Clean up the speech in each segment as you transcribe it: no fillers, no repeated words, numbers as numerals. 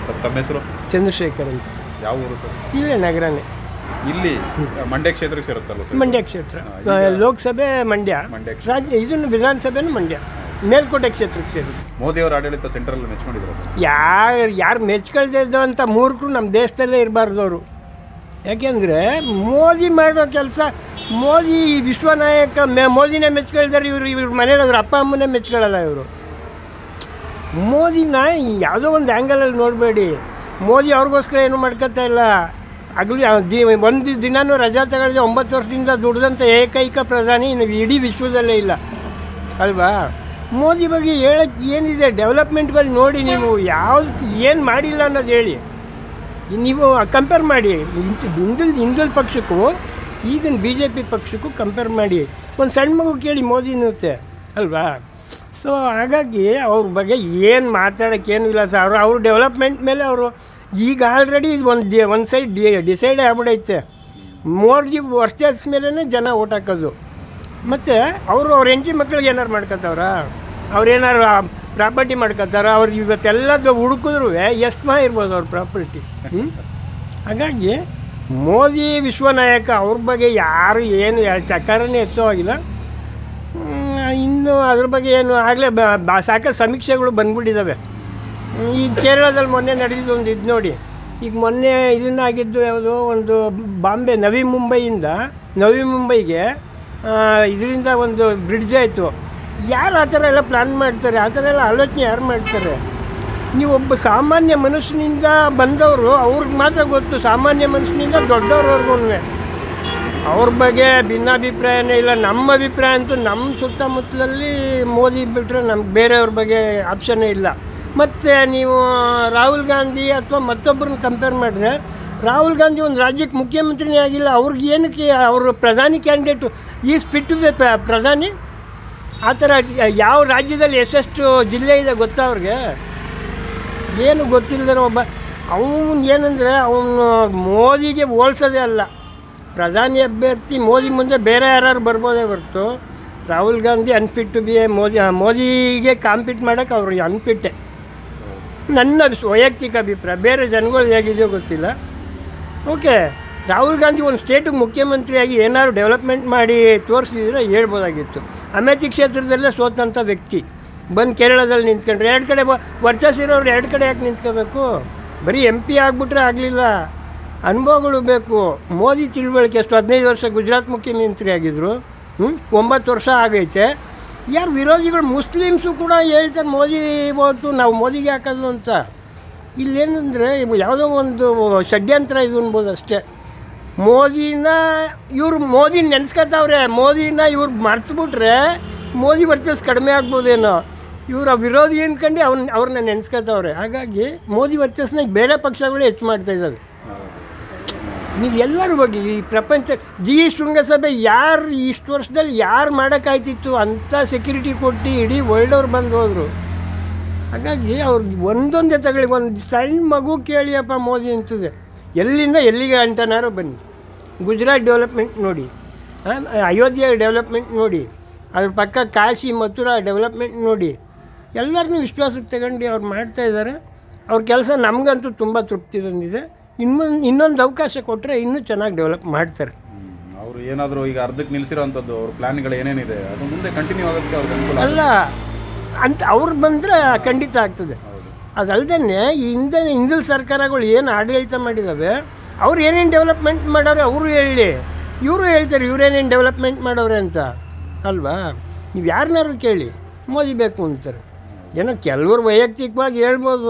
Sir ತಮ್ಮ ಹೆಸರು? ಚಂದ್ರಶೇಖರ್ ಅಂತ. ಯಾವ ಊರು ಸರ್? ಇಲ್ಲೇ ನಗರನೇ. ಇಲ್ಲಿ ಮಂಡ್ಯ ಕ್ಷೇತ್ರಕ್ಕೆ ಸೇರುತ್ತಲ್ಲ ಸರ್? ಮಂಡ್ಯ ಕ್ಷೇತ್ರ, ಲೋಕಸಭೆ ಮಂಡ್ಯ, ರಾಜ್ಯ ಇದನ್ನು ವಿಧಾನಸಭೆನೂ ಮಂಡ್ಯ, ಮೇಲ್ಕೋಟೆ ಕ್ಷೇತ್ರಕ್ಕೆ ಸೇರಿದೆ. ಮೋದಿ ಅವರ ಆಡಳಿತ ಸೆಂಟ್ರಲ್ ಮೆಚ್ಕೊಂಡಿದ್ರು. ಯಾರು ಮೆಚ್ಕೊಳ್ತಿದ್ದಂಥ ಮೂರ್ಖರು ನಮ್ಮ ದೇಶದಲ್ಲೇ ಇರಬಾರ್ದು ಅವರು. ಯಾಕೆಂದರೆ ಮೋದಿ ಮಾಡೋ ಕೆಲಸ, ಮೋದಿ ವಿಶ್ವನಾಯಕ, ಮೋದಿನೇ ಮೆಚ್ಕೊಳ್ತಾರೆ. ಇವ್ರ ಮನೇಲಿ ಅವ್ರ ಅಪ್ಪ ಅಮ್ಮನೇ ಮೆಚ್ಕೊಳ್ಳಲ್ಲ ಇವರು. ಮೋದಿನ ಯಾವುದೋ ಒಂದು ಆ್ಯಂಗಲಲ್ಲಿ ನೋಡಬೇಡಿ. ಮೋದಿ ಅವ್ರಿಗೋಸ್ಕರ ಏನು ಮಾಡ್ಕೊತಾ ಇಲ್ಲ. ಒಂದು ದಿನವೂ ರಜಾ ತಗೊಳ್ಳದೆ 9 ವರ್ಷದಿಂದ ದುಡ್ದಂಥ ಏಕೈಕ ಪ್ರಧಾನಿ ಇಡೀ ವಿಶ್ವದಲ್ಲೇ ಇಲ್ಲ ಅಲ್ವಾ? ಮೋದಿ ಬಗ್ಗೆ ಹೇಳೋಕ್ಕೆ ಏನಿದೆ? ಡೆವಲಪ್ಮೆಂಟ್ಗಳು ನೋಡಿ ನೀವು, ಯಾವ್ದು ಏನು ಮಾಡಿಲ್ಲ ಅನ್ನೋದು ಹೇಳಿ. ನೀವು ಕಂಪೇರ್ ಮಾಡಿ ಹಿಂದುಲ್ ಪಕ್ಷಕ್ಕೂ ಈಗಿನ BJP ಪಕ್ಷಕ್ಕೂ ಕಂಪೇರ್ ಮಾಡಿ. ಒಂದು ಸಣ್ಣ ಮಗು ಕೇಳಿ ಮೋದಿ ಅನ್ನುತ್ತೆ ಅಲ್ವಾ? ಸೊ ಹಾಗಾಗಿ ಅವ್ರ ಬಗ್ಗೆ ಏನು ಮಾತಾಡೋಕ್ಕೇನು ಇಲ್ಲ ಸರ್. ಅವ್ರ ಡೆವಲಪ್ಮೆಂಟ್ ಮೇಲೆ ಅವರು ಈಗ ಆಲ್ರೆಡಿ ಒಂದು ಸೈಡ್ ಡಿಸೈಡ್ ಆಗ್ಬಿಡೈತೆ. ಮೋದಿ ವರ್ಚಸ್ ಮೇಲೇ ಜನ ಓಟ್ ಹಾಕೋದು. ಮತ್ತು ಅವ್ರ ಹೆಂಡತಿ ಮಕ್ಳಿಗೆ ಏನಾರು ಮಾಡ್ಕೊತಾವ್ರ? ಅವ್ರೇನಾರು ಪ್ರಾಪರ್ಟಿ ಮಾಡ್ಕೊತಾರ? ಅವ್ರು ಇವತ್ತೆಲ್ಲದು ಹುಡುಕಿದ್ರು ಎಷ್ಟು ಇರ್ಬೋದು ಅವ್ರ ಪ್ರಾಪರ್ಟಿ. ಹಾಗಾಗಿ ಮೋದಿ ವಿಶ್ವನಾಯಕ, ಅವ್ರ ಬಗ್ಗೆ ಯಾರು ಏನು ಚಕಾರನೇ ಎತ್ತೋ ಆಗಿಲ್ಲ. ಇನ್ನು ಅದ್ರ ಬಗ್ಗೆ ಏನು ಆಗಲೇ ಸಾಕಷ್ಟು ಸಮೀಕ್ಷೆಗಳು ಬಂದ್ಬಿಟ್ಟಿದ್ದಾವೆ. ಈಗ ಕೇರಳದಲ್ಲಿ ಮೊನ್ನೆ ನಡೆದಿದ್ದು ಒಂದು ಇದು ನೋಡಿ. ಈಗ ಮೊನ್ನೆ ಇದನ್ನಾಗಿದ್ದು ಯಾವುದೋ ಒಂದು ಬಾಂಬೆ ನವಿ ಮುಂಬೈಗೆ ಇದರಿಂದ ಒಂದು ಬ್ರಿಡ್ಜ್ ಆಯಿತು. ಯಾರು ಆ ಥರ ಎಲ್ಲ ಪ್ಲ್ಯಾನ್ ಮಾಡ್ತಾರೆ? ಆ ಥರ ಎಲ್ಲ ಆಲೋಚನೆ ಯಾರು ಮಾಡ್ತಾರೆ? ನೀವು ಒಬ್ಬ ಸಾಮಾನ್ಯ ಮನುಷ್ಯನಿಂದ ಬಂದವರು, ಅವ್ರಿಗೆ ಮಾತ್ರ ಗೊತ್ತು. ಸಾಮಾನ್ಯ ಮನುಷ್ಯನಿಂದ ದೊಡ್ಡವ್ರವ್ರಿಗೂ ಅವ್ರ ಬಗ್ಗೆ ಭಿನ್ನಾಭಿಪ್ರಾಯನೇ ಇಲ್ಲ. ನಮ್ಮ ಅಭಿಪ್ರಾಯ ಅಂತೂ ನಮ್ಮ ಸುತ್ತಮುತ್ತಲಲ್ಲಿ ಮೋದಿ ಬಿಟ್ಟರೆ ನಮ್ಗೆ ಬೇರೆಯವ್ರ ಬಗ್ಗೆ ಆಪ್ಷನ್ನೇ ಇಲ್ಲ. ಮತ್ತು ನೀವು ರಾಹುಲ್ ಗಾಂಧಿ ಅಥವಾ ಮತ್ತೊಬ್ಬರನ್ನ ಕಂಪೇರ್ ಮಾಡಿದ್ರೆ, ರಾಹುಲ್ ಗಾಂಧಿ ಒಂದು ರಾಜ್ಯಕ್ಕೆ ಮುಖ್ಯಮಂತ್ರಿನೇ ಆಗಿಲ್ಲ. ಅವ್ರಿಗೆ ಏನಕ್ಕೆ ಅವರು ಪ್ರಧಾನಿ ಕ್ಯಾಂಡಿಡೇಟು ಈಸ್ ಫಿಟ್ ಪ್ರಧಾನಿ? ಆ ಥರ ಯಾವ ರಾಜ್ಯದಲ್ಲಿ ಎಷ್ಟೆಷ್ಟು ಜಿಲ್ಲೆ ಇದೆ ಗೊತ್ತಾ ಅವ್ರಿಗೆ? ಏನು ಗೊತ್ತಿಲ್ಲದ ಒಬ್ಬ ಅವನು ಏನಂದರೆ ಅವನು ಮೋದಿಗೆ ಹೋಲ್ಸೋದೇ ಅಲ್ಲ. ಪ್ರಧಾನಿ ಅಭ್ಯರ್ಥಿ ಮೋದಿ ಮುಂದೆ ಬೇರೆ ಯಾರು ಬರ್ಬೋದೇ ಹೊರತು Rahul Gandhi unfit to be ಮೋದಿಗೆ ಕಾಂಪೀಟ್ ಮಾಡೋಕ್ಕೆ ಅವ್ರಿಗೆ ಅನ್ಫಿಟ್ಟೆ. ನನ್ನ ವೈಯಕ್ತಿಕ ಅಭಿಪ್ರಾಯ. ಬೇರೆ ಜನಗಳು ಹೇಗಿದೆಯೋ ಗೊತ್ತಿಲ್ಲ. ಓಕೆ, ರಾಹುಲ್ ಗಾಂಧಿ ಒಂದು ಸ್ಟೇಟಿಗೆ ಮುಖ್ಯಮಂತ್ರಿಯಾಗಿ ಏನಾದ್ರು ಡೆವಲಪ್ಮೆಂಟ್ ಮಾಡಿ ತೋರಿಸಿದ್ರೆ ಹೇಳ್ಬೋದಾಗಿತ್ತು. ಅಮೇಥಿ ಕ್ಷೇತ್ರದಲ್ಲೇ ಸೋತಂಥ ವ್ಯಕ್ತಿ ಬಂದು ಕೇರಳದಲ್ಲಿ ನಿಂತ್ಕೊಂಡ್ರೆ, 2 ಕಡೆ ವರ್ಚಸ್ಸಿರೋರು 2 ಕಡೆ ಯಾಕೆ ನಿಂತ್ಕೋಬೇಕು? ಬರೀ MP ಆಗಿಬಿಟ್ರೆ ಆಗಲಿಲ್ಲ, ಅನುಭವಗಳು ಬೇಕು. ಮೋದಿ ತಿಳುವಳಿಕೆ ಎಷ್ಟು? 15 ವರ್ಷ ಗುಜರಾತ್ ಮುಖ್ಯಮಂತ್ರಿ ಆಗಿದ್ದರು. 9 ವರ್ಷ ಆಗೈತೆ. ಯಾರು ವಿರೋಧಿಗಳು ಮುಸ್ಲಿಮ್ಸು ಕೂಡ ಹೇಳ್ತಾರೆ ಮೋದಿ ಓಟು ನಾವು ಮೋದಿಗೆ ಹಾಕೋದು ಅಂತ. ಇಲ್ಲೇನಂದರೆ ಯಾವುದೋ ಒಂದು ಷಡ್ಯಂತ್ರ ಇದು ಅನ್ಬೋದು ಅಷ್ಟೇ. ಮೋದಿ ನೆನೆಸ್ಕೊತಾವ್ರೆ. ಮೋದಿನ ಇವ್ರು ಮರ್ತುಬಿಟ್ರೆ ಮೋದಿ ವರ್ಚಸ್ ಕಡಿಮೆ ಆಗ್ಬೋದೇನೋ. ಇವರ ವಿರೋಧಿ ಅನ್ಕೊಂಡು ಅವ್ರನ್ನ ನೆನೆಸ್ಕೊತಾವ್ರೆ. ಹಾಗಾಗಿ ಮೋದಿ ವರ್ಚಸ್ನ ಬೇರೆ ಪಕ್ಷಗಳು ಹೆಚ್ಚು ಮಾಡ್ತಾಯಿದ್ದಾವೆ. ನೀವು ಎಲ್ಲರ ಬಗ್ಗೆ ಈ ಪ್ರಪಂಚ ಶೃಂಗಸಭೆ ಯಾರು ಇಷ್ಟು ವರ್ಷದಲ್ಲಿ ಯಾರು ಮಾಡೋಕ್ಕಾಯ್ತಿತ್ತು ಅಂತ ಸೆಕ್ಯೂರಿಟಿ ಕೊಟ್ಟು ಇಡೀ ವರ್ಲ್ಡ್ ಅವ್ರು ಬಂದು ಹೋದರು. ಹಾಗಾಗಿ ಅವ್ರಿಗೆ ಒಂದೊಂದೇ ತಗೊಳ್ಳಿ. ಒಂದು ಸಣ್ಣ ಮಗು ಕೇಳಿಯಪ್ಪ ಮೋದಿ ಅಂತದೆ, ಎಲ್ಲಿಂದ ಎಲ್ಲಿಗೆ ಅಂತನಾರು ಬನ್ನಿ. ಗುಜರಾತ್ ಡೆವಲಪ್ಮೆಂಟ್ ನೋಡಿ, ಅಯೋಧ್ಯೆ ಡೆವಲಪ್ಮೆಂಟ್ ನೋಡಿ, ಅದ್ರ ಪಕ್ಕ ಕಾಶಿ ಮಥುರಾ ಡೆವಲಪ್ಮೆಂಟ್ ನೋಡಿ. ಎಲ್ಲರನ್ನೂ ವಿಶ್ವಾಸಕ್ಕೆ ತಗೊಂಡು ಅವ್ರು ಮಾಡ್ತಾಯಿದ್ದಾರೆ. ಅವ್ರ ಕೆಲಸ ನಮಗಂತೂ ತುಂಬ ತೃಪ್ತಿ ತಂದಿದೆ. ಇನ್ನೊಂದು ಅವಕಾಶ ಕೊಟ್ಟರೆ ಇನ್ನೂ ಚೆನ್ನಾಗಿ ಡೆವಲಪ್ ಮಾಡ್ತಾರೆ. ಅವರು ಏನಾದರೂ ಈಗ ಅರ್ಧಕ್ಕೆ ನಿಲ್ಲಿಸಿರೋವಂಥದ್ದು ಅವ್ರ ಪ್ಲ್ಯಾನ್ಗಳು ಏನೇನಿದೆ ಅದು ಮುಂದೆ ಕಂಟಿನ್ಯೂ ಆಗೋದಕ್ಕೆ ಅವ್ರಿಗೆ ಅನುಕೂಲ ಅಲ್ಲ ಅಂತ ಅವ್ರು ಬಂದರೆ ಖಂಡಿತ ಆಗ್ತದೆ. ಅದಲ್ಲದೆ ಈ ಹಿಂದಿನ ಸರ್ಕಾರಗಳು ಏನು ಆಡಳಿತ ಮಾಡಿದ್ದಾವೆ, ಅವ್ರು ಏನೇನು ಡೆವಲಪ್ಮೆಂಟ್ ಮಾಡೋರೆ ಅವರು ಹೇಳಿ, ಇವರು ಹೇಳ್ತಾರೆ ಇವರೇನೇನು ಡೆವಲಪ್ಮೆಂಟ್ ಮಾಡೋರೆ ಅಂತ ಅಲ್ವಾ? ನೀವು ಯಾರನ್ನಾರು ಕೇಳಿ ಮೋದಿ ಬೇಕು ಅಂತಾರೆ. ಏನೋ ಕೆಲವರು ವೈಯಕ್ತಿಕವಾಗಿ ಹೇಳ್ಬೋದು,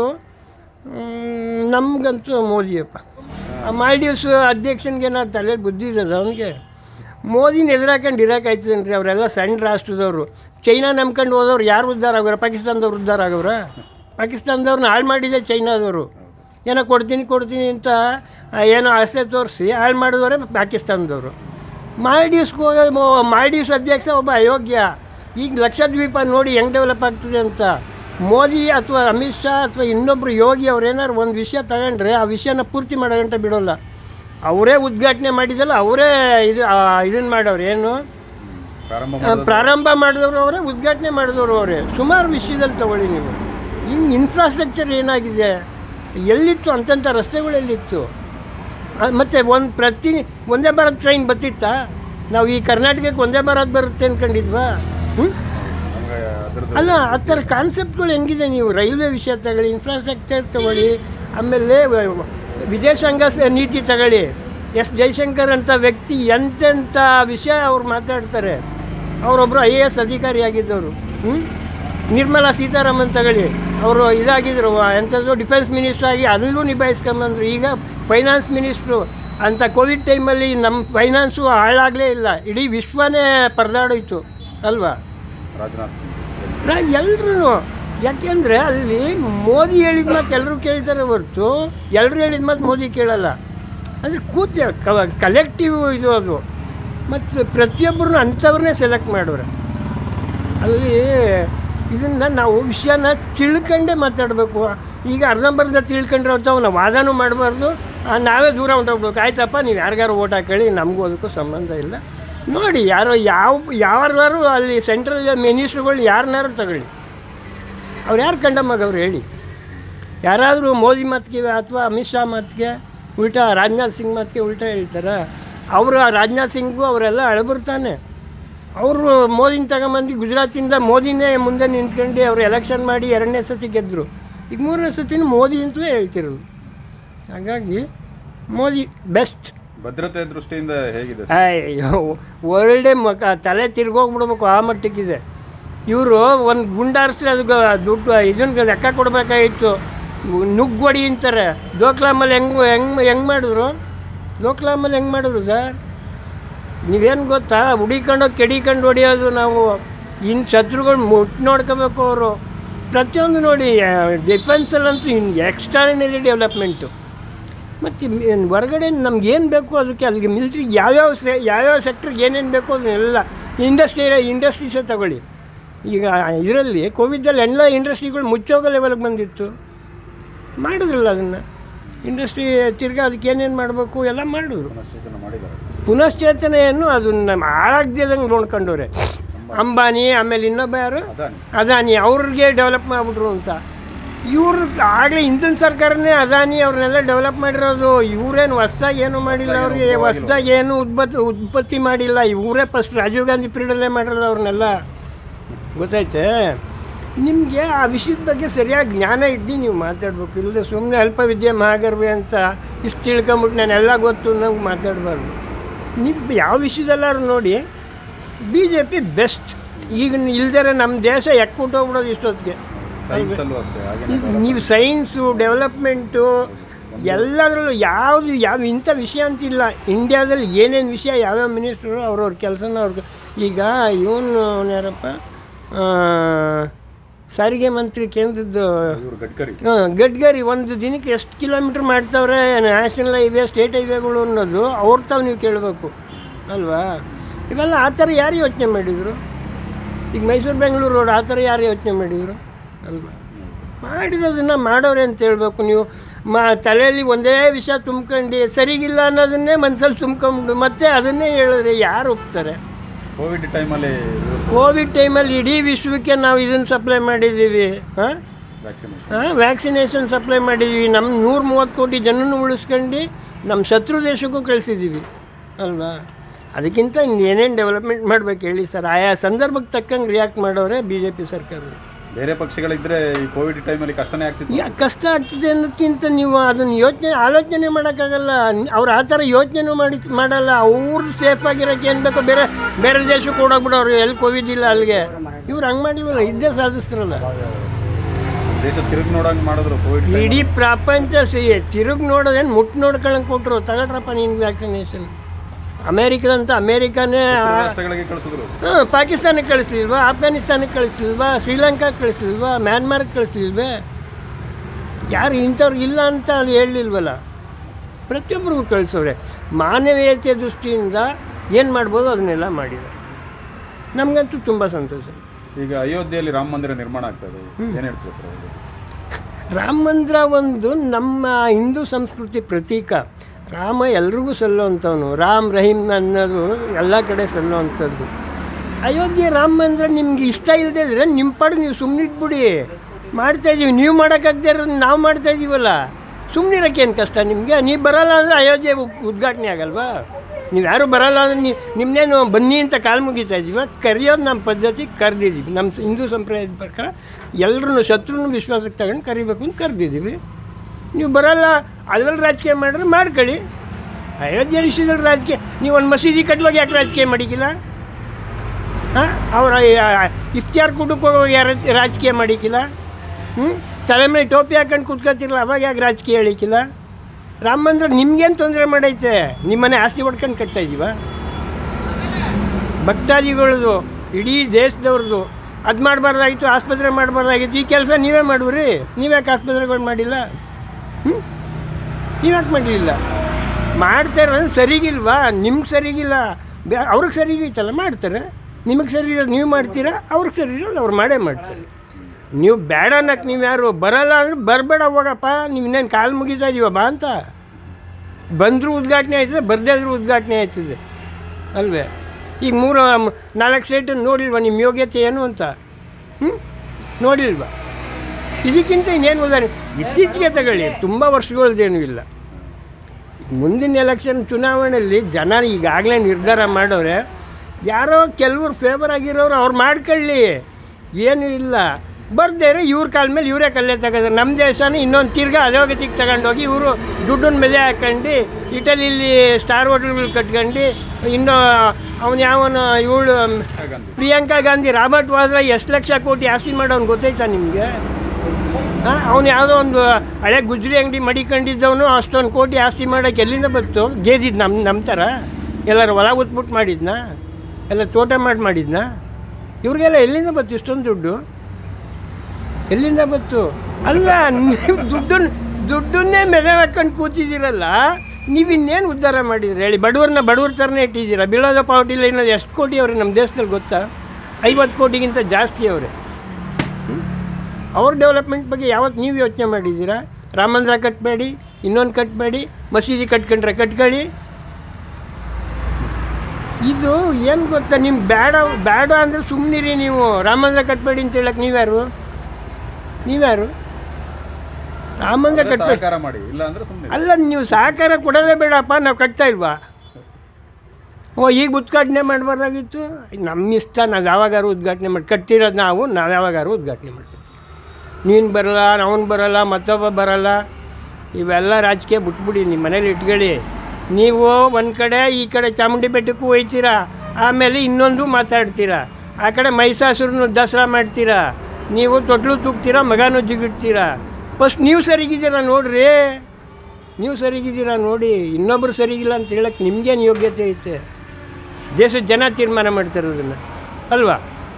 ನಮಗಂತೂ ಮೋದಿಯಪ್ಪ. ಆ ಮಾಲ್ಡೀವ್ಸ್ ಅಧ್ಯಕ್ಷನಿಗೆ ನಾವು ತಲೆ ಬುದ್ಧಿ ಇದೆ ಅವನಿಗೆ. ಮೋದಿನ ಎದುರಾಕೊಂಡು ಇರೋಕ್ಕಾಯ್ತದೇನ್ರಿ? ಅವರೆಲ್ಲ ಸಣ್ಣ ರಾಷ್ಟ್ರದವರು. ಚೈನಾ ನಂಬ್ಕೊಂಡು ಹೋದವ್ರು ಯಾರು ಉದ್ಧಾರ ಆಗೋರು? ಪಾಕಿಸ್ತಾನದವ್ರು ಉದ್ಧಾರ ಆಗೋರ? ಪಾಕಿಸ್ತಾನದವ್ರನ್ನ ಹಾಳು ಮಾಡಿದೆ ಚೈನಾದವರು. ಏನೋ ಕೊಡ್ತೀನಿ ಅಂತ ಏನೋ ಆಸೆ ತೋರಿಸಿ ಹಾಳು ಮಾಡಿದವರೇ ಪಾಕಿಸ್ತಾನದವರು. ಮಾಲ್ಡೀವ್ಸ್ ಅಧ್ಯಕ್ಷ ಒಬ್ಬ ಅಯೋಗ್ಯ. ಈಗ ಲಕ್ಷದ್ವೀಪ ನೋಡಿ ಹೆಂಗೆ ಡೆವಲಪ್ ಆಗ್ತದೆ ಅಂತ. ಮೋದಿ ಅಥವಾ ಅಮಿತ್ ಶಾ ಅಥವಾ ಇನ್ನೊಬ್ಬರು ಯೋಗಿ ಅವ್ರು ಏನಾದ್ರು ಒಂದು ವಿಷಯ ತಗೊಂಡ್ರೆ ಆ ವಿಷಯನ ಪೂರ್ತಿ ಮಾಡೋಗಂಟ ಬಿಡೋಲ್ಲ. ಅವರೇ ಉದ್ಘಾಟನೆ ಮಾಡಿದಲ್ಲ, ಅವರೇ ಇದನ್ನು ಮಾಡೋರು, ಏನು ಪ್ರಾರಂಭ ಮಾಡಿದವರು ಅವರೇ, ಉದ್ಘಾಟನೆ ಮಾಡಿದವರು ಅವರೇ. ಸುಮಾರು ವಿಷಯದಲ್ಲಿ ತೊಗೊಳ್ಳಿ ನೀವು. ಇನ್ನು ಇನ್ಫ್ರಾಸ್ಟ್ರಕ್ಚರ್ ಏನಾಗಿದೆ, ಎಲ್ಲಿತ್ತು ಅಂತಂಥ ರಸ್ತೆಗಳೆಲ್ಲಿತ್ತು? ಮತ್ತು ಒಂದೇ ಭಾರತ್ ಟ್ರೈನ್ ಬರ್ತಿತ್ತಾ? ನಾವು ಈ ಕರ್ನಾಟಕಕ್ಕೆ ಒಂದೇ ಭಾರತ್ ಬರುತ್ತೆ ಅಂದ್ಕೊಂಡಿದ್ವಾ? ಅಲ್ಲ, ಆ ಥರ ಕಾನ್ಸೆಪ್ಟ್ಗಳು ಹೆಂಗಿದೆ? ನೀವು ರೈಲ್ವೆ ವಿಷಯ ತಗೊಳ್ಳಿ, ಇನ್ಫ್ರಾಸ್ಟ್ರಕ್ಚರ್ ತಗೊಳ್ಳಿ, ಆಮೇಲೆ ವಿದೇಶಾಂಗ ನೀತಿ ತಗೊಳ್ಳಿ. ಎಸ್ ಜೈಶಂಕರ್ ಅಂತ ವ್ಯಕ್ತಿ ಎಂತೆಂಥ ವಿಷಯ ಅವ್ರು ಮಾತಾಡ್ತಾರೆ. ಅವರೊಬ್ಬರು IAS ಅಧಿಕಾರಿಯಾಗಿದ್ದವರು. ನಿರ್ಮಲಾ ಸೀತಾರಾಮನ್ ತಗೊಳ್ಳಿ, ಅವರು ಇದಾಗಿದ್ದರು, ಎಂಥದ್ದು ಡಿಫೆನ್ಸ್ ಮಿನಿಸ್ಟ್ರ್ ಆಗಿ ಅಲ್ಲೂ ನಿಭಾಯಿಸ್ಕೊಂಬಂದರು. ಈಗ ಫೈನಾನ್ಸ್ ಮಿನಿಸ್ಟ್ರು ಅಂತ. ಕೋವಿಡ್ ಟೈಮಲ್ಲಿ ನಮ್ಮ ಫೈನಾನ್ಸು ಹಾಳಾಗಲೇ ಇಲ್ಲ, ಇಡೀ ವಿಶ್ವನೇ ಪರದಾಡೋಯ್ತು ಅಲ್ವಾ? ರಾಜನಾಥ್ ಸಿಂಗ್ ಎಲ್ಲರೂ. ಯಾಕೆಂದರೆ ಅಲ್ಲಿ ಮೋದಿ ಹೇಳಿದ ಮಾತು ಎಲ್ಲರೂ ಕೇಳ್ತಾರೆ ಹೊರತು ಎಲ್ಲರೂ ಹೇಳಿದ ಮಾತು ಮೋದಿ ಕೇಳಲ್ಲ. ಅಂದರೆ ಕಲೆಕ್ಟಿವ್ ಇದು ಅದು. ಮತ್ತು ಪ್ರತಿಯೊಬ್ಬರನ್ನು ಅಂಥವ್ರನ್ನೇ ಸೆಲೆಕ್ಟ್ ಮಾಡೋರು. ಅಲ್ಲಿ ಇದನ್ನು ನಾವು ವಿಷಯನ ತಿಳ್ಕೊಂಡೇ ಮಾತಾಡಬೇಕು. ಈಗ ಅರ್ಧಂಬರ್ಧ ತಿಳ್ಕೊಂಡ್ರೆ ಅಂತ ನಾವು ವಾದನೂ ಮಾಡಬಾರ್ದು, ನಾವೇ ದೂರ ಹೊಂಟೋಗ್ಬೇಕು. ಆಯ್ತಪ್ಪ, ನೀವು ಯಾರಿಗಾರು ಓಟ್ ಹಾಕೊಳ್ಳಿ, ನಮಗೂ ಅದಕ್ಕೂ ಸಂಬಂಧ ಇಲ್ಲ. ನೋಡಿ, ಯಾರು ಅಲ್ಲಿ ಸೆಂಟ್ರಲ್ ಮಿನಿಸ್ಟ್ರುಗಳು ಯಾರನ್ನಾರು ತಗೊಳ್ಳಿ, ಅವ್ರು ಯಾರು ಕಂಡಮ್ಮಾಗವ್ರು ಹೇಳಿ? ಯಾರಾದರೂ ಮೋದಿ ಮಾತಿಗೆ ಅಥವಾ ಅಮಿತ್ ಶಾ ಮಾತಿಗೆ ಉಲ್ಟಾ, ರಾಜನಾಥ್ ಸಿಂಗ್ ಮಾತಿಗೆ ಉಲ್ಟಾ ಹೇಳ್ತಾರೆ? ಅವರು ರಾಜನಾಥ್ ಸಿಂಗು ಅವರೆಲ್ಲ ಅಳಬರ್ತಾನೆ. ಅವರು ಮೋದಿನ ತಗೊಂಬಂದು ಗುಜರಾತಿಂದ ಮೋದಿನೇ ಮುಂದೆ ನಿಂತ್ಕೊಂಡು ಅವರು ಎಲೆಕ್ಷನ್ ಮಾಡಿ 2ನೇ ಸತಿ ಗೆದ್ದರು. ಈಗ 3ನೇ ಸತಿನೂ ಮೋದಿ ಅಂತಲೇ ಹೇಳ್ತಿರೋದು. ಹಾಗಾಗಿ ಮೋದಿ ಬೆಸ್ಟ್. ಭದ್ರತೆ ದೃಷ್ಟಿಯಿಂದ ಹೇಗಿದೆ? ಅಯ್ಯೋ, ಒಳ್ಳೆ ತಲೆ ತಿರ್ಗೋಗ್ಬಿಡ್ಬೇಕು, ಆ ಮಟ್ಟಕ್ಕಿದೆ. ಇವರು ಒಂದು ಗುಂಡಾರಿಸಿ ಅದಕ್ಕೆ ದುಡ್ಡು ಇದನ್ನು ಲೆಕ್ಕ ಕೊಡಬೇಕಾಗಿತ್ತು. ನುಗ್ಗೊಡಿ ಅಂತಾರೆ. ದೋಕ್ಲಾಮಲ್ಲಿ ಹೆಂಗೆ ಮಾಡಿದ್ರು? ದೋಕ್ಲಾಮಲ್ಲಿ ಹೆಂಗೆ ಮಾಡಿದ್ರು ಸರ್? ನೀವೇನು ಗೊತ್ತಾ? ಹುಡಿಕೊಂಡೋಗಿ ಕೆಡಿಕೊಂಡು ಹೊಡಿಯೋದು ನಾವು. ಇನ್ನು ಶತ್ರುಗಳು ನೋಡ್ಕೋಬೇಕು ಅವರು. ಪ್ರತಿಯೊಂದು ನೋಡಿ, ಡಿಫೆನ್ಸಲ್ಲಂತೂ ಎಕ್ಸ್ಟ್ರಾರ್ಡಿನರಿ ಡೆವಲಪ್ಮೆಂಟು. ಮತ್ತು ಹೊರಗಡೆ ನಮ್ಗೇನು ಬೇಕು ಅದಕ್ಕೆ ಅಲ್ಲಿಗೆ ಮಿಲ್ಟ್ರಿ ಯಾವ್ಯಾವ ಸೆಕ್ಟ್ರಿಗೆ ಏನೇನು ಬೇಕು ಅದನ್ನೆಲ್ಲ ಇಂಡಸ್ಟ್ರೀಸೇ ತಗೊಳ್ಳಿ. ಈಗ ಇದರಲ್ಲಿ ಕೋವಿಡ್ದಲ್ಲಿ ಎಲ್ಲ ಇಂಡಸ್ಟ್ರಿಗಳು ಮುಚ್ಚೋಗೋ ಲೆವೆಲ್ಗೆ ಬಂದಿತ್ತು. ಮಾಡಿದ್ರಲ್ಲ ಅದನ್ನು ಇಂಡಸ್ಟ್ರಿ ತಿರ್ಗಾ ಅದಕ್ಕೆ ಏನೇನು ಮಾಡಬೇಕು ಎಲ್ಲ ಮಾಡಿದ್ರು. ಪುನಶ್ಚೇತನೆಯನ್ನು ಅದನ್ನು ಹಾಳಾಗ್ದಂಗೆ ನೋಡ್ಕೊಂಡವ್ರೆ. ಅಂಬಾನಿ, ಆಮೇಲೆ ಇನ್ನೊಬ್ಬ ಯಾರು ಅದಾನಿ, ಅವ್ರಿಗೆ ಡೆವಲಪ್ ಮಾಡಿಬಿಟ್ರು ಅಂತ. ಇವ್ರು ಆಗಲೇ ಹಿಂದಿನ ಸರ್ಕಾರನೇ ಅದಾನಿ ಅವ್ರನ್ನೆಲ್ಲ ಡೆವಲಪ್ ಮಾಡಿರೋದು. ಇವರೇನು ಹೊಸ್ದಾಗಿ ಏನೂ ಮಾಡಿಲ್ಲ, ಅವ್ರಿಗೆ ಹೊಸ್ದಾಗಿ ಏನು ಉತ್ಪತ್ತಿ ಮಾಡಿಲ್ಲ. ಇವರೇ ಫಸ್ಟ್ ರಾಜೀವ್ ಗಾಂಧಿ ಪೀರಿಯಡಲ್ಲೇ ಮಾಡಿರೋದು ಅವ್ರನ್ನೆಲ್ಲ. ಗೊತ್ತೈತೆ ನಿಮಗೆ? ಆ ವಿಷಯದ ಬಗ್ಗೆ ಸರಿಯಾಗಿ ಜ್ಞಾನ ಇದ್ದು ನೀವು ಮಾತಾಡಬೇಕು. ಇಲ್ಲದೆ ಸುಮ್ಮನೆ ಅಲ್ಪವಿದ್ಯೆ ಮಹಾಗರ್ಭೆ ಅಂತ ಇಷ್ಟು ತಿಳ್ಕೊಂಬಿಟ್ಟು ನಾನೆಲ್ಲ ಗೊತ್ತು ನಂಗೆ ಮಾತಾಡಬಾರ್ದು. ನೀವು ಯಾವ ವಿಷಯದಲ್ಲಾರು ನೋಡಿ, BJP ಬೆಸ್ಟ್. ಈಗ ಇಲ್ದರೆ ನಮ್ಮ ದೇಶ ಎಕ್ಕುಟ್ಟೋಗ್ಬಿಡೋದು ಇಷ್ಟೊತ್ತಿಗೆ. ನೀವು ಸೈನ್ಸು, ಡೆವಲಪ್ಮೆಂಟು ಎಲ್ಲದರಲ್ಲೂ ಯಾವ ಇಂಥ ವಿಷಯ ಅಂತಿಲ್ಲ. ಇಂಡಿಯಾದಲ್ಲಿ ಏನೇನು ವಿಷಯ ಯಾವ್ಯಾವ ಮಿನಿಸ್ಟ್ರು ಅವ್ರವ್ರ ಕೆಲಸನ ಅವ್ರಿಗೆ. ಈಗ ಇವನು ಯಾರಪ್ಪ ಸಾರಿಗೆ ಮಂತ್ರಿ ಕೇಂದ್ರದ್ದು ಗಡ್ಕರಿ ಒಂದು ದಿನಕ್ಕೆ ಎಷ್ಟು ಕಿಲೋಮೀಟ್ರ್ ಮಾಡ್ತಾವ್ರೆ ನ್ಯಾಷನಲ್ ಹೈವೇ, ಸ್ಟೇಟ್ ಹೈವೇಗಳು ಅನ್ನೋದು ಅವ್ರ ತಾವು ನೀವು ಕೇಳಬೇಕು ಅಲ್ವಾ? ಇವೆಲ್ಲ ಆ ಥರ ಯಾರು ಯೋಚನೆ ಮಾಡಿದರು? ಈಗ ಮೈಸೂರು ಬೆಂಗಳೂರು ರೋಡ್ ಆ ಥರ ಯಾರು ಯೋಚನೆ ಮಾಡಿದರು ಅಲ್ವಾ? ಮಾಡಿರೋದನ್ನು ಮಾಡೋರೆ ಅಂತ ಹೇಳ್ಬೇಕು. ನೀವು ತಲೆಯಲ್ಲಿ ಒಂದೇ ವಿಷಯ ತುಂಬ್ಕೊಂಡು ಸರಿಗಿಲ್ಲ ಅನ್ನೋದನ್ನೇ ಮನಸ್ಸಲ್ಲಿ ತುಂಬ್ಕೊಂಡು ಮತ್ತೆ ಅದನ್ನೇ ಹೇಳಿದ್ರೆ ಯಾರು ಒಪ್ತಾರೆ? ಕೋವಿಡ್ ಟೈಮಲ್ಲಿ ಇಡೀ ವಿಶ್ವಕ್ಕೆ ನಾವು ಇದನ್ನು ಸಪ್ಲೈ ಮಾಡಿದ್ದೀವಿ. ವ್ಯಾಕ್ಸಿನೇಷನ್ ಸಪ್ಲೈ ಮಾಡಿದ್ದೀವಿ. ನಮ್ಮ 130 ಕೋಟಿ ಜನನೂ ಉಳಿಸ್ಕೊಂಡು ನಮ್ಮ ಶತ್ರು ದೇಶಕ್ಕೂ ಕಳಿಸಿದ್ದೀವಿ ಅಲ್ವಾ? ಅದಕ್ಕಿಂತ ಏನೇನು ಡೆವಲಪ್ಮೆಂಟ್ ಮಾಡ್ಬೇಕು ಹೇಳಿ ಸರ್? ಆಯಾ ಸಂದರ್ಭಕ್ಕೆ ತಕ್ಕಂಗೆ ರಿಯಾಕ್ಟ್ ಮಾಡೋರೆ BJP ಸರ್ಕಾರ. ಬೇರೆ ಪಕ್ಷಗಳಿದ್ದರೆ ಈ ಕೋವಿಡ್ ಟೈಮಲ್ಲಿ ಕಷ್ಟನೇ ಆಗ್ತಿತ್ತು. ಕಷ್ಟ ಆಗ್ತಿದೆ ಅನ್ನೋದಕ್ಕಿಂತ ನೀವು ಅದನ್ನು ಆಲೋಚನೆ ಮಾಡೋಕ್ಕಾಗಲ್ಲ. ಅವ್ರು ಆ ಥರ ಯೋಚನೆನೂ ಮಾಡಲ್ಲ. ಅವ್ರು ಸೇಫಾಗಿರೋಕ್ಕೆ ಏನು ಬೇಕೋ ಬೇರೆ ದೇಶಕ್ಕೆ ಓಡೋಗ್ಬಿಡೋರು, ಎಲ್ಲಿ ಕೋವಿಡ್ ಇಲ್ಲ ಅಲ್ಲಿಗೆ. ಇವ್ರು ಹಂಗೆ ಮಾಡಿಲ್ವಲ್ಲ, ಇದ್ದೇ ಸಾಧಿಸ್ತಾರಲ್ಲ. ದೇಶ ತಿರುಗಿ ನೋಡೋಂಗೆ ಮಾಡಿದ್ರು ಕೋವಿಡ್. ಇಡೀ ಪ್ರಪಂಚ ತಿರುಗಿ ನೋಡೋದೇನು ಮುಟ್ಟು ನೋಡ್ಕೊಳ್ಳೋಂಗೆ ಕೊಟ್ಟರು. ತಗೊಳ್ರಪ್ಪ ನೀನು ವ್ಯಾಕ್ಸಿನೇಷನ್. ಅಮೇರಿಕಾನೇ ಪಾಕಿಸ್ತಾನಕ್ಕೆ ಕಳಿಸ್ಲಿಲ್ವಾ? ಆಫ್ಘಾನಿಸ್ತಾನಕ್ಕೆ ಕಳಿಸ್ಲಿಲ್ವಾ? ಶ್ರೀಲಂಕಾಕ್ಕೆ ಕಳಿಸ್ಲಿಲ್ವಾ? ಮ್ಯಾನ್ಮಾರ್ಗೆ ಕಳಿಸ್ಲಿಲ್ವಾ? ಯಾರು ಇಂಥವ್ರಿಗೆ ಇಲ್ಲ ಅಂತ ಅಲ್ಲಿ ಹೇಳಲಿಲ್ವಲ್ಲ. ಪ್ರತಿಯೊಬ್ಬರಿಗೂ ಕಳಿಸೋರೆ. ಮಾನವೀಯತೆಯ ದೃಷ್ಟಿಯಿಂದ ಏನು ಮಾಡ್ಬೋದು ಅದನ್ನೆಲ್ಲ ಮಾಡಿದ್ದಾರೆ. ನಮಗಂತೂ ತುಂಬ ಸಂತೋಷ. ಈಗ ಅಯೋಧ್ಯೆಯಲ್ಲಿ ರಾಮ ಮಂದಿರ ನಿರ್ಮಾಣ ಆಗ್ತದೆ, ಏನು ಹೇಳ್ತೀವಿ ಸರ್? ರಾಮ ಮಂದಿರ ಒಂದು ನಮ್ಮ ಹಿಂದೂ ಸಂಸ್ಕೃತಿ ಪ್ರತೀಕ. ರಾಮ ಎಲ್ರಿಗೂ ಸಲ್ಲುವಂಥವನು. ರಾಮ್ ರಹೀಮ್ ಅನ್ನೋದು ಎಲ್ಲ ಕಡೆ ಸಲ್ಲುವಂಥದ್ದು. ಅಯೋಧ್ಯೆ ರಾಮ ಮಂದಿರ ನಿಮ್ಗೆ ಇಷ್ಟ ಇಲ್ಲದೆ ಇದ್ರೆ ನಿಮ್ಮ ಪಾಡು ನೀವು ಸುಮ್ಮನಿದ್ಬಿಡಿ. ಮಾಡ್ತಾಯಿದ್ದೀವಿ. ನೀವು ಮಾಡೋಕ್ಕಾಗದೇ ಇರೋದು ನಾವು ಮಾಡ್ತಾಯಿದ್ದೀವಲ್ಲ. ಸುಮ್ಮನಿರೋಕ್ಕೆ ಏನು ಕಷ್ಟ ನಿಮಗೆ? ನೀವು ಬರೋಲ್ಲ ಅಂದರೆ ಅಯೋಧ್ಯೆ ಉದ್ಘಾಟನೆ ಆಗಲ್ವಾ? ನೀವು ಯಾರು ಬರೋಲ್ಲ ಅಂದರೆ ನಿಮ್ಮನ್ನೇನು ಬನ್ನಿ ಅಂತ ಕಾಲು ಮುಗಿತಾ ಇದ್ದೀವ? ಕರೆಯೋದು ನಮ್ಮ ಪದ್ಧತಿ, ಕರೆದಿದ್ದೀವಿ. ನಮ್ಮ ಹಿಂದೂ ಸಂಪ್ರದಾಯದ ಪ್ರಕಾರ ಎಲ್ಲರೂ ಶತ್ರುನ ವಿಶ್ವಾಸಕ್ಕೆ ತಗೊಂಡು ಕರಿಬೇಕು ಅಂತ ಕರೆದಿದ್ದೀವಿ. ನೀವು ಬರೋಲ್ಲ, ಅದರಲ್ಲಿ ರಾಜಕೀಯ ಮಾಡಿದ್ರೆ ಮಾಡ್ಕೊಳ್ಳಿ. ಅಯೋಧ್ಯೆ ವಿಷಯದಲ್ಲಿ ರಾಜಕೀಯ, ನೀವು ಒಂದು ಮಸೀದಿ ಕಟ್ಟುವಾಗ ಯಾಕೆ ರಾಜಕೀಯ ಮಾಡಿಕ್ಕಿಲ್ಲ? ಹಾಂ, ಅವರ ಇಫ್ತಿಯಾರ್ ಕೂಟಕ್ಕೆ ಹೋಗುವಾಗ ಯಾರು ರಾಜಕೀಯ ಮಾಡಿಕ್ಕಿಲ್ಲ? ತಲೆ ಮೇಲೆ ಟೋಪಿ ಹಾಕೊಂಡು ಕೂತ್ಕೊತಿರಲ್ಲ, ಅವಾಗ ಯಾಕೆ ರಾಜಕೀಯ ಹೇಳಿಕ್ಕಿಲ್ಲ? ರಾಮ ಮಂದಿರ ನಿಮ್ಗೇನು ತೊಂದರೆ ಮಾಡೈತೆ? ನಿಮ್ಮನೆ ಆಸ್ತಿ ಹೊಡ್ಕೊಂಡು ಕಟ್ತಾ ಇದ್ದೀವ? ಭಕ್ತಾದಿಗಳದು, ಇಡೀ ದೇಶದವ್ರದ್ದು ಅದು ಮಾಡಬಾರ್ದಾಗಿತ್ತು, ಆಸ್ಪತ್ರೆ ಮಾಡಬಾರ್ದಾಗಿತ್ತು. ಈ ಕೆಲಸ ನೀವೇ ಮಾಡುವ್ರಿ. ನೀವ್ಯಾಕೆ ಆಸ್ಪತ್ರೆಗಳು ಮಾಡಿಲ್ಲ? ನೀವ್ಯಾಕೆ ಮಾಡಲಿಲ್ಲ? ಮಾಡ್ತಾ ಇರೋದು ಸರಿಗಿಲ್ವಾ? ನಿಮ್ಗೆ ಸರಿಗಿಲ್ಲ, ಅವ್ರಿಗೆ ಸರಿಗೈತಲ್ಲ, ಮಾಡ್ತಾರೆ. ನಿಮಗೆ ಸರಿ ಇರೋದು ನೀವು ಮಾಡ್ತೀರಾ, ಅವ್ರಿಗೆ ಸರಿ ಇರೋದು ಅವ್ರು ಮಾಡೇ ಮಾಡ್ತಾರೆ. ನೀವು ಬೇಡ ಅನ್ನಕ್ಕೆ ನೀವು ಯಾರು ಬರೋಲ್ಲ ಅಂದರೆ ಬರಬೇಡ, ಹೋಗಪ್ಪ, ನೀವು ಇನ್ನೇನು ಕಾಲು ಮುಗಿತಾ ಇದೀವ ಬಾ ಅಂತ. ಬಂದರೂ ಉದ್ಘಾಟನೆ ಆಯ್ತದೆ, ಬರದೇ ಇದ್ರೂ ಉದ್ಘಾಟನೆ ಆಯ್ತದೆ ಅಲ್ವೇ? ಈಗ 3-4 ಸ್ಟೇಟನ್ನು ನೋಡಿಲ್ವ ನಿಮ್ಮ ಯೋಗ್ಯತೆ ಏನು ಅಂತ? ನೋಡಿಲ್ವ? ಇದಕ್ಕಿಂತ ಇನ್ನೇನು ಉದಾಹರಣೆ ಇತ್ತೀಚೆಗೆ ತಗೊಳ್ಳಿ, ತುಂಬ ವರ್ಷಗಳದ್ದೇನೂ ಇಲ್ಲ. ಮುಂದಿನ ಎಲೆಕ್ಷನ್ ಚುನಾವಣೆಯಲ್ಲಿ ಜನ ಈಗಾಗಲೇ ನಿರ್ಧಾರ ಮಾಡೋರೆ. ಯಾರೋ ಕೆಲವ್ರು ಫೇವರ್ ಆಗಿರೋರು ಅವ್ರು ಮಾಡ್ಕೊಳ್ಳಿ, ಏನೂ ಇಲ್ಲ. ಬರ್ದೇ ಇವ್ರ ಕಾಲ ಮೇಲೆ ಇವರೇ ಕಲ್ಲೇ ತಗೋತಾರೆ. ನಮ್ಮ ದೇಶನ ಇನ್ನೊಂದು ತಿರ್ಗಾ ಅಧೋಗತಿಗೆ ತಗೊಂಡೋಗಿ ಇವರು ದುಡ್ಡನ್ನ ಮೇಲೆ ಹಾಕೊಂಡು ಇಟಲಿಲಿ ಸ್ಟಾರ್ ಹೋಟೆಲ್ಗಳು ಕಟ್ಕೊಂಡು, ಇನ್ನೂ ಅವನು ಯಾವನು ಇವಳು ಪ್ರಿಯಾಂಕಾ ಗಾಂಧಿ, ರಾಬರ್ಟ್ ವಾದ್ರಾ ಎಷ್ಟು ಲಕ್ಷ ಕೋಟಿ ಆಸ್ತಿ ಮಾಡೋನು ಗೊತ್ತೈತಾ ನಿಮಗೆ? ಅವನು ಯಾವುದೋ ಒಂದು ಹಳೆ ಗುಜ್ರಿ ಅಂಗಡಿ ಮಡಿಕೊಂಡಿದ್ದವನು ಅಷ್ಟೊಂದು ಕೋಟಿ ಆಸ್ತಿ ಮಾಡೋಕ್ಕೆ ಎಲ್ಲಿಂದ ಬಂತು? ಗೆದ್ದಿದ್ದು ನಮ್ಮ ಥರ ಎಲ್ಲರೂ ಹೊಲ ಉತ್ಬಿಟ್ಟು ಮಾಡಿದ್ನಾ? ಎಲ್ಲ ತೋಟ ಮಾಡಿದ್ನಾ? ಇವ್ರಿಗೆಲ್ಲ ಎಲ್ಲಿಂದ ಬಂತು ಇಷ್ಟೊಂದು ದುಡ್ಡು? ಎಲ್ಲಿಂದ ಬಂತು? ಅಲ್ಲ, ನೀವು ದುಡ್ಡನ್ನೇ ಮೆದೆ ಹಾಕೊಂಡು ಕೂತಿದ್ದೀರಲ್ಲ, ನೀವು ಇನ್ನೇನು ಉದ್ಧಾರ ಮಾಡಿದ್ರಿ ಹೇಳಿ? ಬಡವ್ರ ಥರನೇ ಇಟ್ಟಿದ್ದೀರಾ. ಬೀಳೋದ ಪಾವಟಿಲ್ಲ ಇನ್ನೊಂದು ಎಷ್ಟು ಕೋಟಿ ಅವ್ರೆ ನಮ್ಮ ದೇಶದಲ್ಲಿ ಗೊತ್ತಾ? 50 ಕೋಟಿಗಿಂತ ಜಾಸ್ತಿ ಅವರೇ. ಅವ್ರ ಡೆವಲಪ್ಮೆಂಟ್ ಬಗ್ಗೆ ಯಾವತ್ತು ನೀವು ಯೋಚನೆ ಮಾಡಿದ್ದೀರಾ? ರಾಮ ಮಂದಿರ ಕಟ್ಟಬೇಡಿ, ಇನ್ನೊಂದು ಕಟ್ಟಬೇಡಿ, ಮಸೀದಿ ಕಟ್ಕೊಂಡ್ರೆ ಕಟ್ಕೊಳ್ಳಿ. ಇದು ಏನು ಗೊತ್ತಾ, ನಿಮ್ಗೆ ಬೇಡ ಅಂದರೆ ಸುಮ್ಮನಿರಿ. ನೀವು ರಾಮ ಮಂದಿರ ಕಟ್ಟಬೇಡಿ ಅಂತ ಹೇಳಕ್ಕೆ ನೀವ್ಯಾರು? ರಾಮ ಮಂದಿರ ಕಟ್ಟಬೇಡಿ ಮಾಡಿ, ಇಲ್ಲ ಅಂದರೆ ಸುಮ್ಮನೆ. ಅಲ್ಲ, ನೀವು ಸಹಕಾರ ಕೊಡೋದೇ ಬೇಡಪ್ಪ, ನಾವು ಕಟ್ತಾ ಇಲ್ವಾ? ಈಗ ಉದ್ಘಾಟನೆ ಮಾಡಬಾರ್ದಾಗಿತ್ತು. ನಮ್ಮ ಇಷ್ಟ, ನಾವು ಯಾವಾಗಾರು ಉದ್ಘಾಟನೆ ಕಟ್ಟಿರೋದು ನಾವು ಯಾವಾಗಾರು ಉದ್ಘಾಟನೆ ಮಾಡ್ತೀವಿ. ನೀನು ಬರಲ್ಲ, ಅವನು ಬರೋಲ್ಲ, ಮತ್ತೊಬ್ಬ ಬರೋಲ್ಲ, ಇವೆಲ್ಲ ರಾಜಕೀಯ ಬಿಟ್ಬಿಡಿ. ನಿಮ್ಮ ಮನೇಲಿ ಇಟ್ಕೊಳ್ಳಿ. ನೀವು ಒಂದು ಕಡೆ ಈ ಕಡೆ ಚಾಮುಂಡಿ ಬೆಟ್ಟಕ್ಕೂ ಹೋಯ್ತೀರಾ, ಆಮೇಲೆ ಇನ್ನೊಂದು ಮಾತಾಡ್ತೀರಾ. ಆ ಕಡೆ ಮೈಸಾಸುರನ್ನು ದಸರಾ ಮಾಡ್ತೀರಾ, ನೀವು ತೊಟ್ಲು ತೂಗ್ತೀರಾ, ಮಗನೂ ಜಿಗಿಡ್ತೀರಾ. ಫಸ್ಟ್ ನೀವು ಸರಿಗಿದ್ದೀರಾ ನೋಡ್ರಿ, ನೀವು ಸರಿಗಿದ್ದೀರಾ ನೋಡಿ. ಇನ್ನೊಬ್ಬರು ಸರಿಗಿಲ್ಲ ಅಂತ ಹೇಳಕ್ಕೆ ನಿಮಗೇನು ಯೋಗ್ಯತೆ ಐತೆ? ದೇಶದ ಜನ ತೀರ್ಮಾನ ಮಾಡ್ತಿರೋದನ್ನು ಅಲ್ವಾ?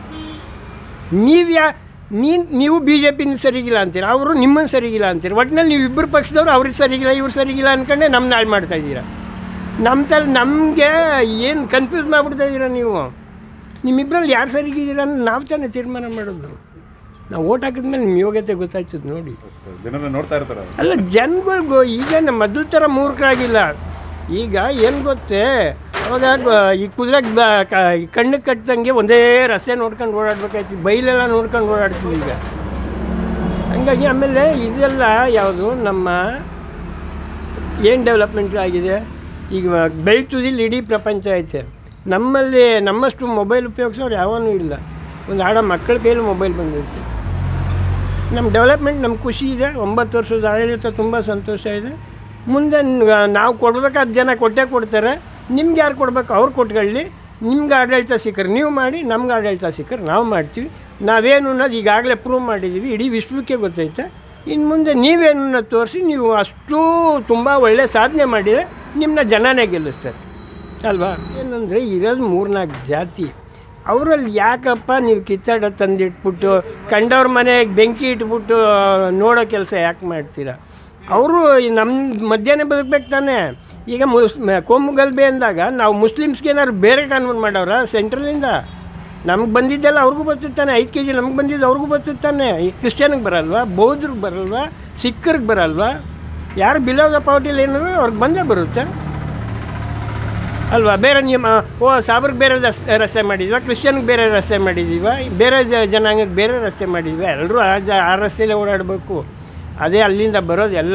ನೀವು ಬಿ ಜೆ ಪಿನ ಸರಿಗಿಲ್ಲ ಅಂತೀರ, ಅವರು ನಿಮ್ಮನ್ನು ಸರಿಗಿಲ್ಲ ಅಂತೀರ. ಒಟ್ಟಿನಲ್ಲಿ ನೀವು ಇಬ್ಬರು ಪಕ್ಷದವ್ರು ಅವ್ರಿಗೆ ಸರಿಗಿಲ್ಲ, ಇವ್ರು ಸರಿಗಿಲ್ಲ ಅಂದ್ಕೊಂಡೆ ನಮ್ಮ ನಾಳೆ ಮಾಡ್ತಾಯಿದ್ದೀರಾ. ನಮಗೆ ಏನು ಕನ್ಫ್ಯೂಸ್ ಮಾಡಿಬಿಡ್ತಾಯಿದ್ದೀರಾ ನೀವು. ನಿಮ್ಮಿಬ್ಬರಲ್ಲಿ ಯಾರು ಸರಿಗಿದ್ದೀರ ಅಂತ ನಾವು ತಾನೇ ತೀರ್ಮಾನ ಮಾಡೋದು. ನಾವು ಓಟ್ ಹಾಕಿದ್ಮೇಲೆ ನಿಮ್ಮ ಯೋಗ್ಯತೆ ಗೊತ್ತಾಯ್ತದೆ ನೋಡಿ. ಜನರು ನೋಡ್ತಾ ಇರ್ತಾರೆ. ಅಲ್ಲ, ಜನಗಳಿಗೂ ಈಗ ನಮ್ಮ ಮೊದಲ ಥರ ಮೂರ್ಖರಾಗಿಲ್ಲ. ಈಗ ಏನು ಗೊತ್ತೇ, ಅವಾಗ ಈ ಕುದುರೆಗೆ ಕಣ್ಣಿಗೆ ಕಟ್ಟಿದಂಗೆ ಒಂದೇ ರಸ್ತೆ ನೋಡ್ಕೊಂಡು ಓಡಾಡ್ಬೇಕಾಯ್ತು, ಬೈಲೆಲ್ಲ ನೋಡ್ಕೊಂಡು ಓಡಾಡ್ತೀವಿ ಈಗ. ಹಂಗಾಗಿ ಆಮೇಲೆ ಇದೆಲ್ಲ ಯಾವುದು ನಮ್ಮ ಏನು ಡೆವಲಪ್ಮೆಂಟ್ ಆಗಿದೆ ಈಗ, ಬೆಳೀತುದಿಲ್ಲ ಇಡೀ ಪ್ರಪಂಚ ಐತೆ. ನಮ್ಮಲ್ಲಿ ನಮ್ಮಷ್ಟು ಮೊಬೈಲ್ ಉಪಯೋಗಿಸೋರು ಯಾವನೂ ಇಲ್ಲ. ಒಂದು ಆಡೋ ಮಕ್ಕಳ ಕೈಲಿ ಮೊಬೈಲ್ ಬಂದೈತೆ. ನಮ್ಮ ಡೆವಲಪ್ಮೆಂಟ್ ನಮ್ಗೆ ಖುಷಿ ಇದೆ. 9 ವರ್ಷದ ಆಡಳಿತ ತುಂಬ ಸಂತೋಷ ಇದೆ. ಮುಂದೆ ನಾವು ಕೊಡಬೇಕಾದ ಜನ ಕೊಟ್ಟೇ ಕೊಡ್ತಾರೆ. ನಿಮ್ಗೆ ಯಾರು ಕೊಡಬೇಕು ಅವ್ರು ಕೊಟ್ಕೊಳ್ಳಿ. ನಿಮ್ಗೆ ಆಡಳಿತ ಸಿಕ್ಕರೆ ನೀವು ಮಾಡಿ, ನಮ್ಗೆ ಆಡಳಿತ ಸಿಕ್ಕರೆ ನಾವು ಮಾಡ್ತೀವಿ. ನಾವೇನು ಅನ್ನೋದು ಈಗಾಗಲೇ ಪ್ರೂವ್ ಮಾಡಿದ್ದೀವಿ, ಇಡೀ ವಿಶ್ವಕ್ಕೆ ಗೊತ್ತೈತೆ. ಇನ್ನು ಮುಂದೆ ನೀವೇನು ಅನ್ನೋದು ತೋರಿಸಿ, ನೀವು ಅಷ್ಟು ತುಂಬ ಒಳ್ಳೆಯ ಸಾಧನೆ ಮಾಡಿದರೆ ನಿಮ್ಮನ್ನ ಜನನೇ ಗೆಲ್ಲಿಸ್ತಾರೆ ಅಲ್ವಾ? ಏನಂದರೆ ಇರೋದು 3-4 ಜಾತಿ. ಅವರಲ್ಲಿ ಯಾಕಪ್ಪ ನೀವು ಕಿತ್ತಾಡ ತಂದಿಟ್ಬಿಟ್ಟು ಕಂಡವ್ರ ಮನೆಗೆ ಬೆಂಕಿ ಇಟ್ಬಿಟ್ಟು ನೋಡೋ ಕೆಲಸ ಯಾಕೆ ಮಾಡ್ತೀರಾ? ಅವರು ನಮ್ಮ ಮಧ್ಯಾಹ್ನ ಬದುಕಬೇಕು ತಾನೇ. ಈಗ ಕೋಮು ಗಲಭೆ ಅಂದಾಗ ನಾವು ಮುಸ್ಲಿಮ್ಸ್ಗೆ ಏನಾದ್ರು ಬೇರೆ ಕಾನೂನು ಮಾಡವ್ರ ಸೆಂಟ್ರಲಿಂದ? ನಮ್ಗೆ ಬಂದಿದ್ದೆಲ್ಲ ಅವ್ರಿಗೂ ಬರ್ತಿರ್ತಾನೆ. 5 kg ನಮ್ಗೆ ಬಂದಿದ್ದು ಅವ್ರಿಗೂ ಬರ್ತಿರ್ತಾನೆ. ಕ್ರಿಶ್ಚಿಯನ್ಗೆ ಬರಲ್ವಾ? ಬೌದ್ರಿಗೆ ಬರಲ್ವಾ? ಸಿಖ್ರಿಗೆ ಬರಲ್ವಾ? ಯಾರು ಬಿಲೋ ದ ಪಾವಟಿಲಿ ಏನಾದ್ರು ಅವ್ರಿಗೆ ಬಂದೇ ಬರುತ್ತೆ ಅಲ್ವಾ? ಬೇರೆ ನಿಮ್ಮ ಸಾಬ್ರಿಗೆ ಬೇರೆ ರಸ್ತೆ ಮಾಡಿದ್ವಾ, ಕ್ರಿಶ್ಚಿಯನ್ಗೆ ಬೇರೆ ರಸ್ತೆ ಮಾಡಿದ್ದೀವ, ಬೇರೆ ಜನಾಂಗಕ್ಕೆ ಬೇರೆ ರಸ್ತೆ ಮಾಡಿದ್ವಿ. ಎಲ್ಲರೂ ಆ ರಸ್ತೆಯಲ್ಲೇ ಓಡಾಡಬೇಕು. ಅದೇ ಅಲ್ಲಿಂದ ಬರೋದು ಎಲ್ಲನೂ.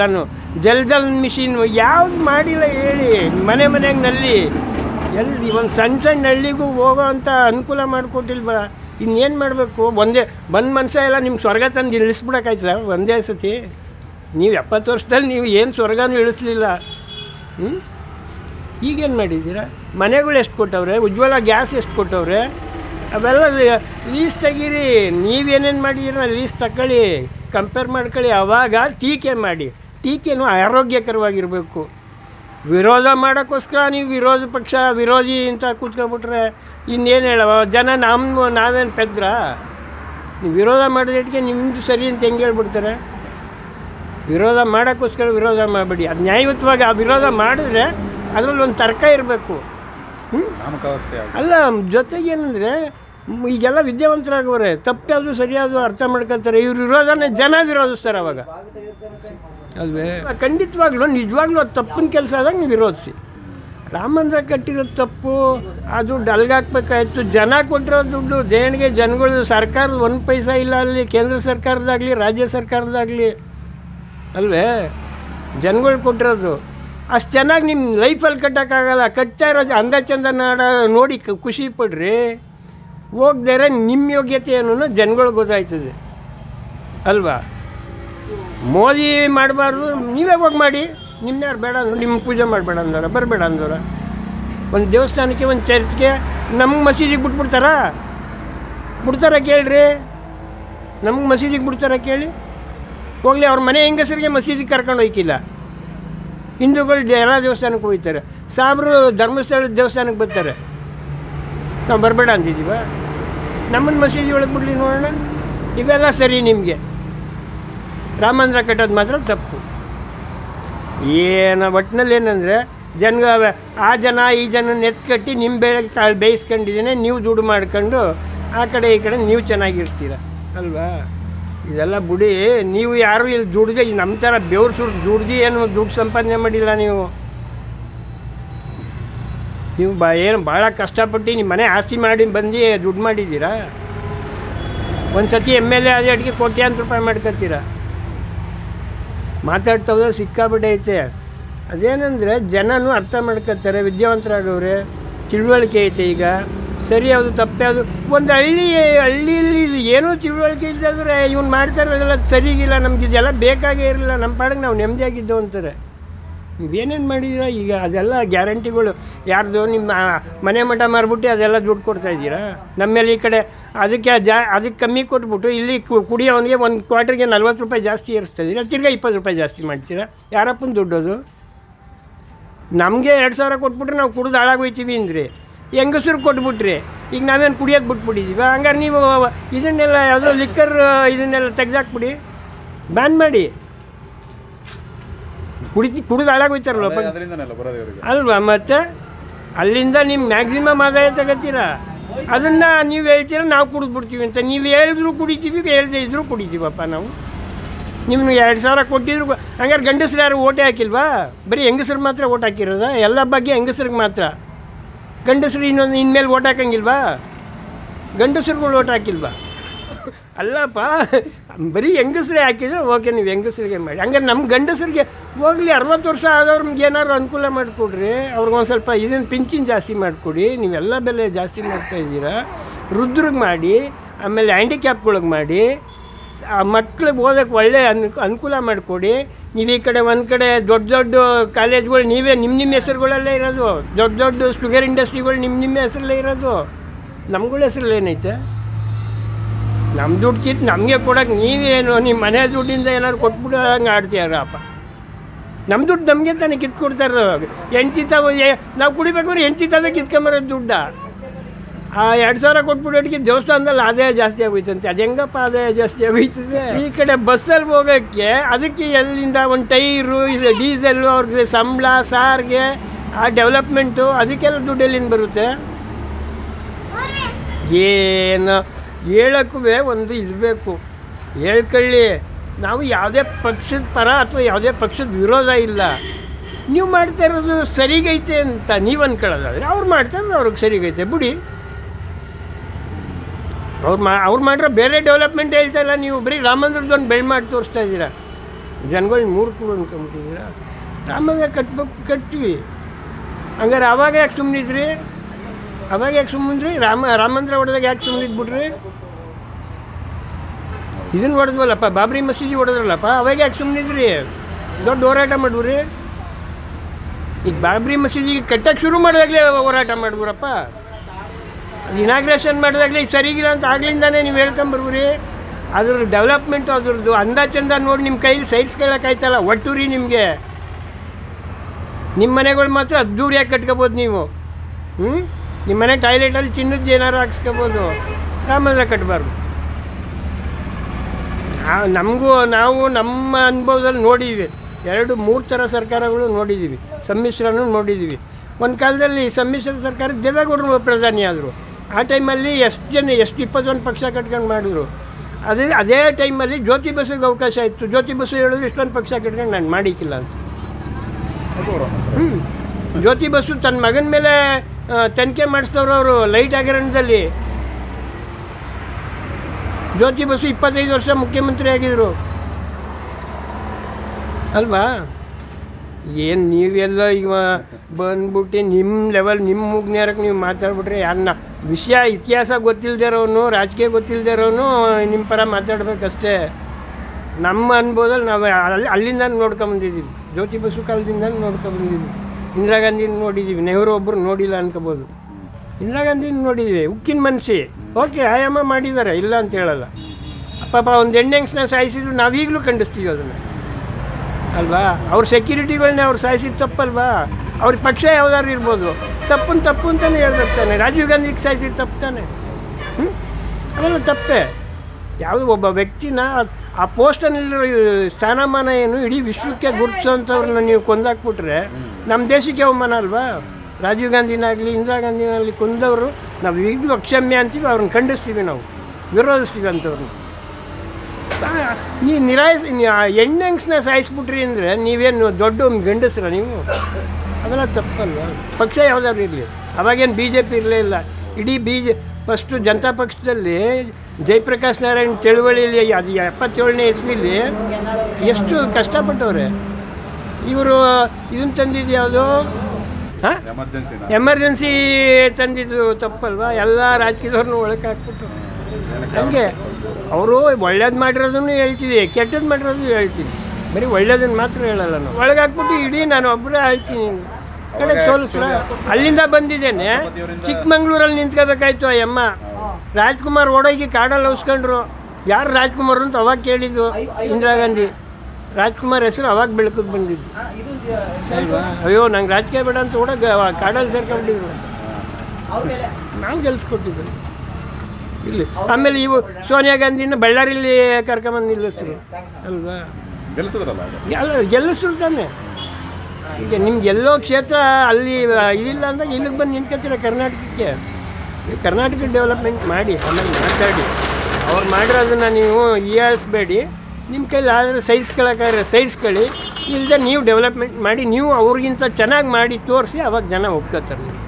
ಜಲ್ದಲ್ ಮಿಷಿನು ಯಾವ್ದು ಮಾಡಿಲ್ಲ ಹೇಳಿ. ಮನೆ ಮನೆಗೆ ನಲ್ಲಿ ಎಲ್ಲಿ ಒಂದು ಸಣ್ಣ ಹಳ್ಳಿಗೂ ಹೋಗೋ ಅಂಥ ಅನುಕೂಲ ಮಾಡಿಕೊಟ್ಟಿಲ್ವ. ಇನ್ನೇನು ಮಾಡಬೇಕು? ಒಂದೇ ಬಂದು ಮನುಷ್ಯ ಎಲ್ಲ ನಿಮ್ಮ ಸ್ವರ್ಗ ತಂದು ಇಳಿಸ್ಬಿಡೋಕ್ಕಾಯ್ತು ಸರ್ ಒಂದೇ ಸತಿ? ನೀವು 70 ವರ್ಷದಲ್ಲಿ ನೀವು ಏನು ಸ್ವರ್ಗನೂ ಇಳಿಸ್ಲಿಲ್ಲ. ಈಗೇನು ಮಾಡಿದ್ದೀರಾ? ಮನೆಗಳು ಎಷ್ಟು ಕೊಟ್ಟವ್ರೆ? ಉಜ್ವಲ ಗ್ಯಾಸ್ ಎಷ್ಟು ಕೊಟ್ಟವ್ರೆ? ಅವೆಲ್ಲ ಲೀಸ್ ತೆಗೀರಿ. ನೀವೇನೇನು ಮಾಡಿದ್ದೀರ ಲೀಸ್ ತಗೊಳ್ಳಿ, ಕಂಪೇರ್ ಮಾಡ್ಕೊಳ್ಳಿ. ಆವಾಗ ಟೀಕೆ ಮಾಡಿ. ಟೀಕೆನೂ ಆರೋಗ್ಯಕರವಾಗಿರಬೇಕು. ವಿರೋಧ ಮಾಡೋಕ್ಕೋಸ್ಕರ ನೀವು ವಿರೋಧ ಪಕ್ಷ ವಿರೋಧಿ ಅಂತ ಕೂತ್ಕೊಬಿಟ್ರೆ ಇನ್ನೇನು ಹೇಳವ ಜನ? ನಾವೇನು ಪೆದ್ರ? ನೀವು ವಿರೋಧ ಮಾಡಿದಟ್ಟಿಗೆ ನಿಮ್ಮದು ಸರಿ ಅಂತ ಹೆಂಗೆ ಹೇಳ್ಬಿಡ್ತಾರೆ? ವಿರೋಧ ಮಾಡೋಕ್ಕೋಸ್ಕರ ವಿರೋಧ ಮಾಡಬೇಡಿ. ಅದು ನ್ಯಾಯಯುತವಾಗಿ ಆ ವಿರೋಧ ಮಾಡಿದ್ರೆ ಅದರಲ್ಲಿ ಒಂದು ತರ್ಕ ಇರಬೇಕು. ಅಲ್ಲ, ಜೊತೆಗೇನೆಂದರೆ ಈಗೆಲ್ಲ ವಿದ್ಯಾವಂತರಾಗವ್ರೆ, ತಪ್ಪಾದರೂ ಸರಿಯಾದರೂ ಅರ್ಥ ಮಾಡ್ಕೊತಾರೆ. ಇವ್ರ ವಿರೋಧನೇ ಜನ ವಿರೋಧಿಸ್ತಾರೆ ಅವಾಗ, ಅಲ್ವೇ? ಖಂಡಿತವಾಗ್ಲೂ ನಿಜವಾಗ್ಲೂ ಅದು ತಪ್ಪಿನ ಕೆಲಸ ಆದಾಗ ನೀವು ವಿರೋಧಿಸಿ. ರಾಮ ಮಂದಿರ ಕಟ್ಟಿರೋದು ತಪ್ಪು, ಆ ದುಡ್ಡು ಅಲ್ಗಾಕ್ಬೇಕಾಯ್ತು. ಜನ ಕೊಟ್ಟಿರೋ ದುಡ್ಡು ದೇಣಿಗೆ ಜನಗಳು, ಸರ್ಕಾರದ 1 ಪೈಸಾ ಇಲ್ಲ ಅಲ್ಲಿ, ಕೇಂದ್ರ ಸರ್ಕಾರದಾಗಲಿ ರಾಜ್ಯ ಸರ್ಕಾರದಾಗಲಿ, ಅಲ್ವೇ? ಜನಗಳು ಕೊಟ್ಟಿರೋದು ಅಷ್ಟು ಚೆನ್ನಾಗಿ ನಿಮ್ಮ ಲೈಫಲ್ಲಿ ಕಟ್ಟೋಕ್ಕಾಗಲ್ಲ. ಕಟ್ತಾ ಇರೋ ಅಂದ ಚಂದ ನೋಡಿ ಖುಷಿ ಪಡ್ರಿ. ಹೋಗ್ದಾರೆ ನಿಮ್ಮ ಯೋಗ್ಯತೆ ಏನೋ ಜನಗಳಿಗೆ ಗೊತ್ತಾಯ್ತದೆ, ಅಲ್ವಾ? ಮೋದಿ ಮಾಡಬಾರ್ದು, ನೀವೇ ಹೋಗಿ ಮಾಡಿ. ನಿಮ್ಮನ್ನ ಯಾರು ಬೇಡ ಅಂದರು? ನಿಮ್ಮ ಪೂಜೆ ಮಾಡಬೇಡ ಅಂದವ್ರ, ಬರಬೇಡ ಅಂದವ್ರ? ಒಂದು ದೇವಸ್ಥಾನಕ್ಕೆ ಒಂದು ಚರ್ಚ್ಗೆ ನಮ್ಗೆ ಮಸೀದಿಗೆ ಬಿಡ್ತಾರ ಕೇಳ್ರಿ? ನಮ್ಗೆ ಮಸೀದಿಗೆ ಬಿಡ್ತಾರ ಕೇಳಿ? ಹೋಗಲಿ, ಅವ್ರ ಮನೆ ಹೆಂಗಸರಿಗೆ ಮಸೀದಿಗೆ ಕರ್ಕೊಂಡು ಹೋಯ್ಕಿಲ್ಲ. ಹಿಂದೂಗಳು ಎಲ್ಲ ದೇವಸ್ಥಾನಕ್ಕೆ ಹೋಗ್ತಾರೆ, ಸಾಬ್ರು ಧರ್ಮಸ್ಥಳದ ದೇವಸ್ಥಾನಕ್ಕೆ ಬರ್ತಾರೆ. ನಾವು ಬರಬೇಡ ಅಂತಿದ್ದೀವ? ನಮ್ಮನ್ನು ಮಸೀದಿ ಒಳಗೆ ಬಿಡಲಿ ನೋಡೋಣ. ಇವೆಲ್ಲ ಸರಿ ನಿಮಗೆ. ರಾಮ ಮಂದಿರ ಕಟ್ಟೋದು ಮಾತ್ರ ತಪ್ಪು. ಒಟ್ಟಿನಲ್ಲಿ ಏನಂದರೆ ಆ ಜನ ಈ ಜನ ಎತ್ಕಟ್ಟಿ ನಿಮ್ಮ ಬೇಳೆ ಕಾಳು ಬೇಯಿಸ್ಕೊಂಡಿದ್ದೀನಿ, ನೀವು ದುಡ್ಡು ಮಾಡ್ಕೊಂಡು ಆ ಕಡೆ ಈ ಕಡೆ ನೀವು ಚೆನ್ನಾಗಿರ್ತೀರ, ಅಲ್ವಾ? ಇದೆಲ್ಲ ಬಿಡಿ. ನೀವು ಯಾರು ಇಲ್ಲಿ ದುಡ್ದು ನಮ್ಮ ಥರ ಬೆವ್ರು ಸುಟ್ಟು ದುಡ್ದು ಏನು ದುಡ್ಡು ಸಂಪಾದನೆ ಮಾಡಿಲ್ಲ. ನೀವು ಏನು ಭಾಳ ಕಷ್ಟಪಟ್ಟು ನಿಮ್ಮ ಮನೆ ಆಸ್ತಿ ಮಾಡಿ ಬಂದು ದುಡ್ಡು ಮಾಡಿದ್ದೀರಾ? ಒಂದು ಸತಿ MLA ಆದ ಅಡಿಗೆ ಕೋಟ್ಯಾಂತರ ರೂಪಾಯಿ ಮಾಡ್ಕೊತೀರ. ಮಾತಾಡ್ತಾ ಹೋದ್ರೆ ಸಿಕ್ಕಾಬಿಟ್ಟೈತೆ. ಅದೇನೆಂದರೆ ಜನನೂ ಅರ್ಥ ಮಾಡ್ಕೊತಾರೆ, ವಿದ್ಯಾವಂತರಾಗವ್ರೆ, ತಿಳುವಳಿಕೆ ಐತೆ. ಈಗ ಸರಿ ಯಾವುದು ತಪ್ಪು ಯಾವುದು? ಒಂದು ಹಳ್ಳಿಯಲ್ಲಿ ಏನೂ ತಿಳುವಳಿಕೆ ಇಲ್ದಾದ್ರೆ ಇವ್ನು ಮಾಡ್ತಾ ಇರೋದೆಲ್ಲ ಸರಿಗಿಲ್ಲ, ನಮ್ಗೆ ಇದೆಲ್ಲ ಬೇಕಾಗೇ ಇರಲಿಲ್ಲ, ನಮ್ಮ ಪಾಡಿಗೆ ನಾವು ನೆಮ್ಮದಿಯಾಗಿದ್ದೆವು ಅಂತಾರೆ. ನೀವೇನೇನು ಮಾಡಿದ್ದೀರಾ ಈಗ? ಅದೆಲ್ಲ ಗ್ಯಾರಂಟಿಗಳು ಯಾರ್ದು? ನಿಮ್ಮ ಮನೆ ಮಠ ಮಾರ್ಬಿಟ್ಟು ಅದೆಲ್ಲ ದುಡ್ಡು ಕೊಡ್ತಾಯಿದ್ದೀರಾ ನಮ್ಮೇಲೆ. ಈ ಕಡೆ ಅದಕ್ಕೆ ಕಮ್ಮಿ ಕೊಟ್ಬಿಟ್ಟು ಇಲ್ಲಿ ಕುಡಿಯೋವನಿಗೆ 1 ಕ್ವಾರ್ಟರ್ಗೆ 40 ರೂಪಾಯಿ ಜಾಸ್ತಿ ಏರಿಸ್ತಾಯಿದ್ದೀರಾ, ತಿರ್ಗಾ 20 ರೂಪಾಯಿ ಜಾಸ್ತಿ ಮಾಡ್ತೀರಾ. ಯಾರಪ್ಪನ ದುಡ್ಡೋದು? ನಮಗೆ 2000 ಕೊಟ್ಬಿಟ್ರೆ ನಾವು ಕುಡಿದು ಹಾಳಾಗೋಯ್ತೀವಿ ಅಂದರೆ, ಹೆಂಗಸರು ಕೊಟ್ಬಿಟ್ರಿ. ಈಗ ನಾವೇನು ಕುಡಿಯೋದು ಬಿಟ್ಬಿಟ್ಟಿದ್ದೀವಿ. ಹಂಗಾರೆ ನೀವು ಇದನ್ನೆಲ್ಲ ಯಾವುದೋ ಲಿಕ್ಕರ್ ಇದನ್ನೆಲ್ಲ ತೆಗೆದಾಕ್ಬಿಡಿ, ಬ್ಯಾನ್ ಮಾಡಿ. ಕುಡಿದು ಹಾಳಾಗೋಯ್ತಾರಲ್ಲ ಅಲ್ವಾ? ಮತ್ತು ಅಲ್ಲಿಂದ ನಿಮ್ಮ ಮ್ಯಾಕ್ಸಿಮಮ್ ಆದಾಯ ತಗೋತೀರಾ. ಅದನ್ನು ನೀವು ಹೇಳ್ತೀರ ನಾವು ಕುಡಿದ್ಬಿಡ್ತೀವಿ ಅಂತ. ನೀವು ಹೇಳಿದ್ರು ಕುಡಿತೀವಿ, ಹೇಳ್ದೇ ಇದ್ರೂ ಕುಡಿತೀವಪ್ಪ ನಾವು. ನಿಮ್ಗೆ 2000 ಕೊಟ್ಟಿದ್ರು. ಹಂಗಾರೆ ಗಂಡಸ್ರು ಯಾರು ಓಟೇ ಹಾಕಿಲ್ವಾ? ಬರೀ ಹೆಂಗಸ್ರಿಗೆ ಮಾತ್ರ ಓಟ್ ಹಾಕಿರೋದ? ಎಲ್ಲ ಬಗ್ಗೆ ಹೆಂಗಸ್ರಿಗೆ ಮಾತ್ರ. ಗಂಡಸ್ರು ಇನ್ಮೇಲೆ ಓಟ್ ಹಾಕಂಗಿಲ್ವಾ? ಗಂಡಸ್ರುಗಳು ಓಟ್ ಹಾಕಿಲ್ವಾ? ಅಲ್ಲಪ್ಪ, ಬರೀ ಹೆಂಗಸ್ರೇ ಹಾಕಿದ್ರೆ ಓಕೆ, ನೀವು ಹೆಂಗಸ್ರಿಗೆ ಮಾಡಿ. ಹಂಗಾರೆ ನಮ್ಮ ಗಂಡಸ್ರಿಗೆ ಹೋಗಲಿ, 60 ವರ್ಷ ಆದವ್ರಿಗೆ ಏನಾದ್ರು ಅನುಕೂಲ ಮಾಡಿಕೊಡ್ರಿ. ಅವ್ರಿಗೊಂದು ಸ್ವಲ್ಪ ಇದನ್ನು ಪಿಂಚಿನ ಜಾಸ್ತಿ ಮಾಡಿಕೊಡಿ. ನೀವೆಲ್ಲ ಬೆಲೆ ಜಾಸ್ತಿ ಮಾಡ್ತಾಯಿದ್ದೀರಾ. ವೃದ್ಧರಿಗೆ ಮಾಡಿ, ಆಮೇಲೆ ಹ್ಯಾಂಡಿಕ್ಯಾಪ್ಗಳಿಗೆ ಮಾಡಿ, ಆ ಮಕ್ಳಿಗೆ ಓದೋಕ್ಕೆ ಒಳ್ಳೆ ಅನುಕೂಲ ಮಾಡಿಕೊಡಿ. ನೀವು ಈ ಕಡೆ ಒಂದು ಕಡೆ ದೊಡ್ಡ ದೊಡ್ಡ ಕಾಲೇಜ್ಗಳು ನೀವೇ ನಿಮ್ಮ ಹೆಸರುಗಳಲ್ಲೇ ಇರೋದು. ದೊಡ್ಡ ಶುಗರ್ ಇಂಡಸ್ಟ್ರಿಗಳು ನಿಮ್ಮ ಹೆಸರಲ್ಲೇ ಇರೋದು. ನಮ್ಗಳ ಹೆಸರಲ್ಲಿ ಏನೈತೆ? ನಮ್ಮ ದುಡ್ಡು ಕಿತ್ತು ನಮಗೆ ಕೊಡೋಕೆ ನೀವೇನು ನಿಮ್ಮ ಮನೆ ದುಡ್ಡಿಂದ ಏನಾದ್ರು ಕೊಟ್ಬಿಟ್ಟು ಹಂಗೆ ಆಡ್ತೀಯಾರಪ್ಪ. ನಮ್ಮ ದುಡ್ಡು ನಮಗೆ ತಾನೇ ಕಿತ್ಕೊಡ್ತಾರೋ. ಹೆಂಡ್ತಿ ನಾವು ಕುಡಿಬೇಕಂದ್ರೆ ಹೆಂಡ್ತಿ ತಾವೇ ಕಿತ್ಕೊಂಬರೋದು ದುಡ್ಡ. ಆ 2000 ಕೊಟ್ಬಿಡೋಟಿಗೆ ದೇವಸ್ಥಾನದಲ್ಲಿ ಆದಾಯ ಜಾಸ್ತಿ ಆಗೋಯ್ತಂತೆ. ಅದು ಹೆಂಗಪ್ಪ ಆದಾಯ ಜಾಸ್ತಿ ಆಗೋಯ್ತದೆ? ಈ ಕಡೆ ಬಸ್ಸಲ್ಲಿ ಹೋಗೋಕ್ಕೆ ಅದಕ್ಕೆ ಎಲ್ಲಿಂದ ಒಂದು ಟೈರು, ಡೀಸೆಲ್ಲು, ಅವ್ರಿಗೆ ಸಂಬಳ, ಸಾರಿಗೆ, ಆ ಡೆವಲಪ್ಮೆಂಟು, ಅದಕ್ಕೆಲ್ಲ ದುಡ್ಡು ಎಲ್ಲಿಂದ ಬರುತ್ತೆ? ಏನು ಹೇಳೋಕ್ಕೂ ಒಂದು ಇರಬೇಕು. ಹೇಳ್ಕೊಳ್ಳಿ, ನಾವು ಯಾವುದೇ ಪಕ್ಷದ ಪರ ಅಥವಾ ಯಾವುದೇ ಪಕ್ಷದ ವಿರೋಧ ಇಲ್ಲ. ನೀವು ಮಾಡ್ತಾ ಇರೋದು ಸರಿಗೈತೆ ಅಂತ ನೀವು ಅಂದ್ಕೊಳ್ಳೋದಾದರೆ, ಅವ್ರು ಮಾಡ್ತಾ ಇರೋದು ಅವ್ರಿಗೆ ಸರಿಗೈತೆ ಬಿಡಿ. ಅವ್ರು ಮಾಡಿರೋ ಬೇರೆ ಡೆವಲಪ್ಮೆಂಟ್ ಹೇಳ್ತಾ ಇಲ್ಲ. ನೀವು ಬರೀ ರಾಮ ಮಂದಿರದೊಂದು ಬೆಳೆ ಮಾಡಿ ತೋರಿಸ್ತಾ ಇದ್ದೀರಾ. ಜನಗಳು ಮೂರ್ಖರು ಅನ್ಕೊಂಬಿಟ್ಟಿದ್ದೀರಾ? ರಾಮ ಮಂದಿರ ಕಟ್ಬೇಕು, ಕಟ್ತೀವಿ. ಹಂಗಾರೆ ಅವಾಗ ಯಾಕೆ ಸುಮ್ಮನಿದ್ರಿ? ಅವಾಗ ಯಾಕೆ ಸುಮ್ಮನಿದ್ರಿ? ರಾಮ ಮಂದಿರ ಹೊಡೆದಾಗ ಯಾಕೆ ಸುಮ್ಮನಿದ್ಬಿಟ್ರಿ? ಇದನ್ನು ಹೊಡೆದ್ವಲ್ಲಪ್ಪ, ಬಾಬ್ರಿ ಮಸೀದಿ ಹೊಡೆದ್ರಲ್ಲಪ್ಪ, ಅವಾಗ ಯಾಕೆ ಸುಮ್ಮನಿದ್ರಿ? ದೊಡ್ಡ ಹೋರಾಟ ಮಾಡಿದ್ರಿ. ಈಗ ಬಾಬ್ರಿ ಮಸೀದಿಗೆ ಕಟ್ಟಕ್ಕೆ ಶುರು ಮಾಡಿದಾಗಲೇ ಹೋರಾಟ ಮಾಡಿದ್ರಪ್ಪ. ಇನಾಗ್ರೇಷನ್ ಮಾಡಿದಾಗಲೇ ಇದು ಸರಿಗಿಲ್ಲ ಅಂತ ಆಗ್ಲಿಂದಾನೇ ನೀವು ಹೇಳ್ಕೊಂಬರ್ಬ್ರಿ. ಅದ್ರ ಡೆವಲಪ್ಮೆಂಟು ಅದ್ರದ್ದು ಅಂದಾಚಂದ ನೋಡಿ ನಿಮ್ಮ ಕೈಲಿ ಸೈಡ್ಸ್ಕೊಳ್ಳೋಕ್ಕಾಯ್ತಲ್ಲ. ಒಟ್ಟೂರಿ ನಿಮಗೆ ನಿಮ್ಮ ಮನೆಗಳು ಮಾತ್ರ ಅದ್ದೂರಿಯಾಗಿ ಕಟ್ಕೋಬೋದು ನೀವು. ನಿಮ್ಮ ಮನೆ ಟಾಯ್ಲೆಟಲ್ಲಿ ಚಿನ್ನದ್ದು ಏನಾರು ಹಾಕ್ಸ್ಕೋಬೋದು, ರಾಮ ಮಂದಿರ ಕಟ್ಟಬಾರ್ದು. ನಾವು ನಮ್ಮ ಅನುಭವದಲ್ಲಿ ನೋಡಿದ್ದೀವಿ. 2-3 ಥರ ಸರ್ಕಾರಗಳು ನೋಡಿದ್ದೀವಿ, ಸಮ್ಮಿಶ್ರನೂ ನೋಡಿದ್ದೀವಿ. ಒಂದು ಕಾಲದಲ್ಲಿ ಸಮ್ಮಿಶ್ರ ಸರ್ಕಾರ ದೇವೇಗೌಡರು ಪ್ರಧಾನಿ ಆದರು. ಆ ಟೈಮಲ್ಲಿ ಎಷ್ಟು 21 ಪಕ್ಷ ಕಟ್ಕೊಂಡು ಮಾಡಿದ್ರು. ಅದೇ ಟೈಮಲ್ಲಿ ಜ್ಯೋತಿ ಬಸ್ಸಿಗೆ ಅವಕಾಶ ಇತ್ತು. ಜ್ಯೋತಿ ಬಸ್ಸು ಹೇಳಿದ್ರು ಇಷ್ಟೊಂದು ಪಕ್ಷ ಕಟ್ಕೊಂಡು ನಾನು ಮಾಡಿಕ್ಕಿಲ್ಲ ಅಂತ. ಜ್ಯೋತಿ ಬಸ್ಸು ತನ್ನ ಮಗನ ಮೇಲೆ ತನಿಖೆ ಮಾಡಿಸ್ತವ್ರು ಅವರು ಲೈಟ್ ಹಗರಣದಲ್ಲಿ. ಜ್ಯೋತಿ ಬಸ್ಸು 25 ವರ್ಷ ಮುಖ್ಯಮಂತ್ರಿ ಆಗಿದ್ರು ಅಲ್ವಾ? ಏನು ನೀವೆಲ್ಲ ಈಗ ಬಂದ್ಬಿಟ್ಟು ನಿಮ್ಮ ಲೆವೆಲ್, ನಿಮ್ಮ ಮೂಗ್ನೇರಕ್ಕೆ ನೀವು ಮಾತಾಡ್ಬಿಟ್ರೆ ಯಾರನ್ನ ವಿಷಯ ಇತಿಹಾಸ ಗೊತ್ತಿಲ್ಲದೆ ಇರೋನು, ರಾಜಕೀಯ ಗೊತ್ತಿಲ್ಲದೆ ಇರೋನು ನಿಮ್ಮ ಪರ ಮಾತಾಡ್ಬೇಕಷ್ಟೇ. ನಮ್ಮ ಅನ್ಬೋದಲ್ಲಿ ನಾವು ಅಲ್ಲಿಂದ ನೋಡ್ಕೊಂಬಂದಿದ್ದೀವಿ. ಜ್ಯೋತಿ ಬಸ್ಸು ಕಾಲದಿಂದ ನೋಡ್ಕೊಂಬಂದಿದ್ದೀವಿ. ಇಂದಿರಾ ಗಾಂಧಿನ ನೋಡಿದ್ದೀವಿ, ನೆಹರು ಒಬ್ಬರು ನೋಡಿಲ್ಲ ಅನ್ಕೋಬೋದು. ಇಂದಿರಾ ಗಾಂಧಿನ ನೋಡಿದ್ದೀವಿ. ಉಕ್ಕಿನ ಮನಸ್ಸಿ, ಓಕೆ, ಆಯಾಮ ಮಾಡಿದ್ದಾರೆ, ಇಲ್ಲ ಅಂತ ಹೇಳಲ್ಲ. ಪಾಪ ಒಂದು ಹೆಣ್ಣೆಂಗ್ಸ್ನ ಸಾಯಿಸಿದ್ರು ನಾವೀಗಲೂ ಖಂಡಿಸ್ತೀವಿ ಅದನ್ನು ಅಲ್ವಾ? ಅವ್ರ ಸೆಕ್ಯೂರಿಟಿಗಳನ್ನೇ ಅವ್ರು ಸಾಯಿಸಿದ್ದು ತಪ್ಪಲ್ವಾ? ಅವ್ರಿಗೆ ಪಕ್ಷ ಯಾವ್ದಾದ್ರು ಇರ್ಬೋದು, ತಪ್ಪು ಅಂತಲೇ ಹೇಳ್ಬೇಕು ತಾನೆ. ರಾಜೀವ್ ಗಾಂಧಿಗೆ ಸಾಯಿಸಿದ್ದು ತಪ್ಪು ತಾನೆ. ಅವೆಲ್ಲ ತಪ್ಪೇ. ಯಾವುದೋ ಒಬ್ಬ ವ್ಯಕ್ತಿನ ಆ ಪೋಸ್ಟಲ್ಲಿರೋ ಸ್ಥಾನಮಾನ ಏನು ಇಡೀ ವಿಶ್ವಕ್ಕೆ ಗುರುತಿಸೋಂಥವ್ರನ್ನ ನೀವು ಕೊಂದಾಕ್ಬಿಟ್ರೆ ನಮ್ಮ ದೇಶಕ್ಕೆ ಅವಮಾನ ಅಲ್ವಾ? ರಾಜೀವ್ ಗಾಂಧಿನಾಗಲಿ ಇಂದಿರಾ ಗಾಂಧಿನಾಗಲಿ ಕೊಂದವರು ನಾವು ಈಗಲೂ ಅಕ್ಷಮ್ಯ ಅಂತೀವಿ, ಅವ್ರನ್ನ ಖಂಡಿಸ್ತೀವಿ, ನಾವು ವಿರೋಧಿಸ್ತೀವಿ ಅಂಥವ್ರನ್ನ. ನೀವು ಹೆಣ್ಣೆಂಗ್ಸ್ನ ಸಾಯಿಸ್ಬಿಟ್ರಿ ಅಂದರೆ ನೀವೇನು ದೊಡ್ಡ ಗಂಡಸ್ರ ನೀವು? ಅದೆಲ್ಲ ತಪ್ಪಲ್ವ? ಪಕ್ಷ ಯಾವುದಾದ್ರು ಇರಲಿ. ಅವಾಗೇನು BJP ಇರಲೇ ಇಲ್ಲ. ಇಡೀ ಫಸ್ಟು ಜನತಾ ಪಕ್ಷದಲ್ಲಿ ಜಯಪ್ರಕಾಶ್ ನಾರಾಯಣ್ ಚಳುವಳಿಯಲ್ಲಿ ಅದು 77ನೇ ಇಸ್ವಿಲಿ ಎಷ್ಟು ಕಷ್ಟಪಟ್ಟವ್ರೆ. ಇವರು ಇದನ್ನು ತಂದಿದ್ದು ಯಾವುದು? ಎಮರ್ಜೆನ್ಸಿ ತಂದಿದ್ದು ತಪ್ಪಲ್ವಾ? ಎಲ್ಲ ರಾಜಕೀಯದವ್ರನ್ನೂ ಒಳಗೆ ಹಾಕ್ಬಿಟ್ಟು ಹಂಗೆ ಅವರು ಒಳ್ಳೇದು ಮಾಡಿರೋದನ್ನು ಹೇಳ್ತೀವಿ, ಕೆಟ್ಟದ್ದು ಮಾಡಿರೋದು ಹೇಳ್ತೀವಿ. ಬರೀ ಒಳ್ಳೇದನ್ನು ಮಾತ್ರ ಹೇಳಲ್ಲ ನಾವು. ಒಳಗೆ ಹಾಕ್ಬಿಟ್ಟು ಇಡೀ ನಾನು ಒಬ್ಬರೇ ಹೇಳ್ತೀನಿ ಕಡೆಗೆ ಸೋಲಿಸ್ರ. ಅಲ್ಲಿಂದ ಬಂದಿದ್ದೇನೆ. ಚಿಕ್ಕಮಂಗ್ಳೂರಲ್ಲಿ ನಿಂತ್ಕೋಬೇಕಾಯ್ತು ಆ ಅಮ್ಮ. ರಾಜ್ಕುಮಾರ್ ಓಡೋಗಿ ಕಾಡಲ್ಲಿ ಉಸ್ಕೊಂಡ್ರು. ಯಾರು ರಾಜ್ಕುಮಾರ್ ಅಂತ ಅವಾಗ ಕೇಳಿದ್ದು ಇಂದಿರಾ ಗಾಂಧಿ. ರಾಜ್ಕುಮಾರ್ ಹೆಸರು ಅವಾಗ ಬೆಳಕಿಗೆ ಬಂದಿದ್ದು ಅಲ್ವಾ? ಅಯ್ಯೋ ನಂಗೆ ರಾಜಕೀಯ ಬೇಡ ಅಂತ ಓಡೋಗಿ ಕಾಡಲ್ಲಿ ಸೇರ್ಕೊಂಡಿದ್ರು. ನಾವು ಗೆಲ್ಸ್ಕೊಟ್ಟಿದ್ದು ಇಲ್ಲಿ. ಆಮೇಲೆ ಇವು ಸೋನಿಯಾ ಗಾಂಧಿನ ಬಳ್ಳಾರಿಲಿ ಕರ್ಕೊಂಬಂದು ನಿಲ್ಲಿಸ್ರು ಅಲ್ವಾ? ಗೆಲ್ಲಿಸ್ರು ತಾನೆ. ಈಗ ನಿಮ್ಗೆ ಎಲ್ಲೋ ಕ್ಷೇತ್ರ ಅಲ್ಲಿ ಇದಿಲ್ಲ ಅಂದಾಗ ಇಲ್ಲಿಗೆ ಬಂದು ನಿಂತ್ಕೊತೀರ ಕರ್ನಾಟಕಕ್ಕೆ. ಕರ್ನಾಟಕ ಡೆವಲಪ್ಮೆಂಟ್ ಮಾಡಿ, ಆಮೇಲೆ ಮಾತಾಡಿ. ಅವ್ರು ಮಾಡಿರೋದನ್ನು ನೀವು ಹೀಯಾಳಿಸ್ಬೇಡಿ. ನಿಮ್ಮ ಕೈಲಿ ಆದರೆ ಸೈಡ್ಸ್ಕೊಳ್ಳೋಕ್ಕಾದ್ರೆ ಸೈಡ್ಸ್ಕೊಳ್ಳಿ, ಇಲ್ಲದೆ ನೀವು ಡೆವಲಪ್ಮೆಂಟ್ ಮಾಡಿ, ನೀವು ಅವ್ರಿಗಿಂತ ಚೆನ್ನಾಗಿ ಮಾಡಿ ತೋರಿಸಿ, ಅವಾಗ ಜನ ಒಪ್ಕೋತಾರೆ.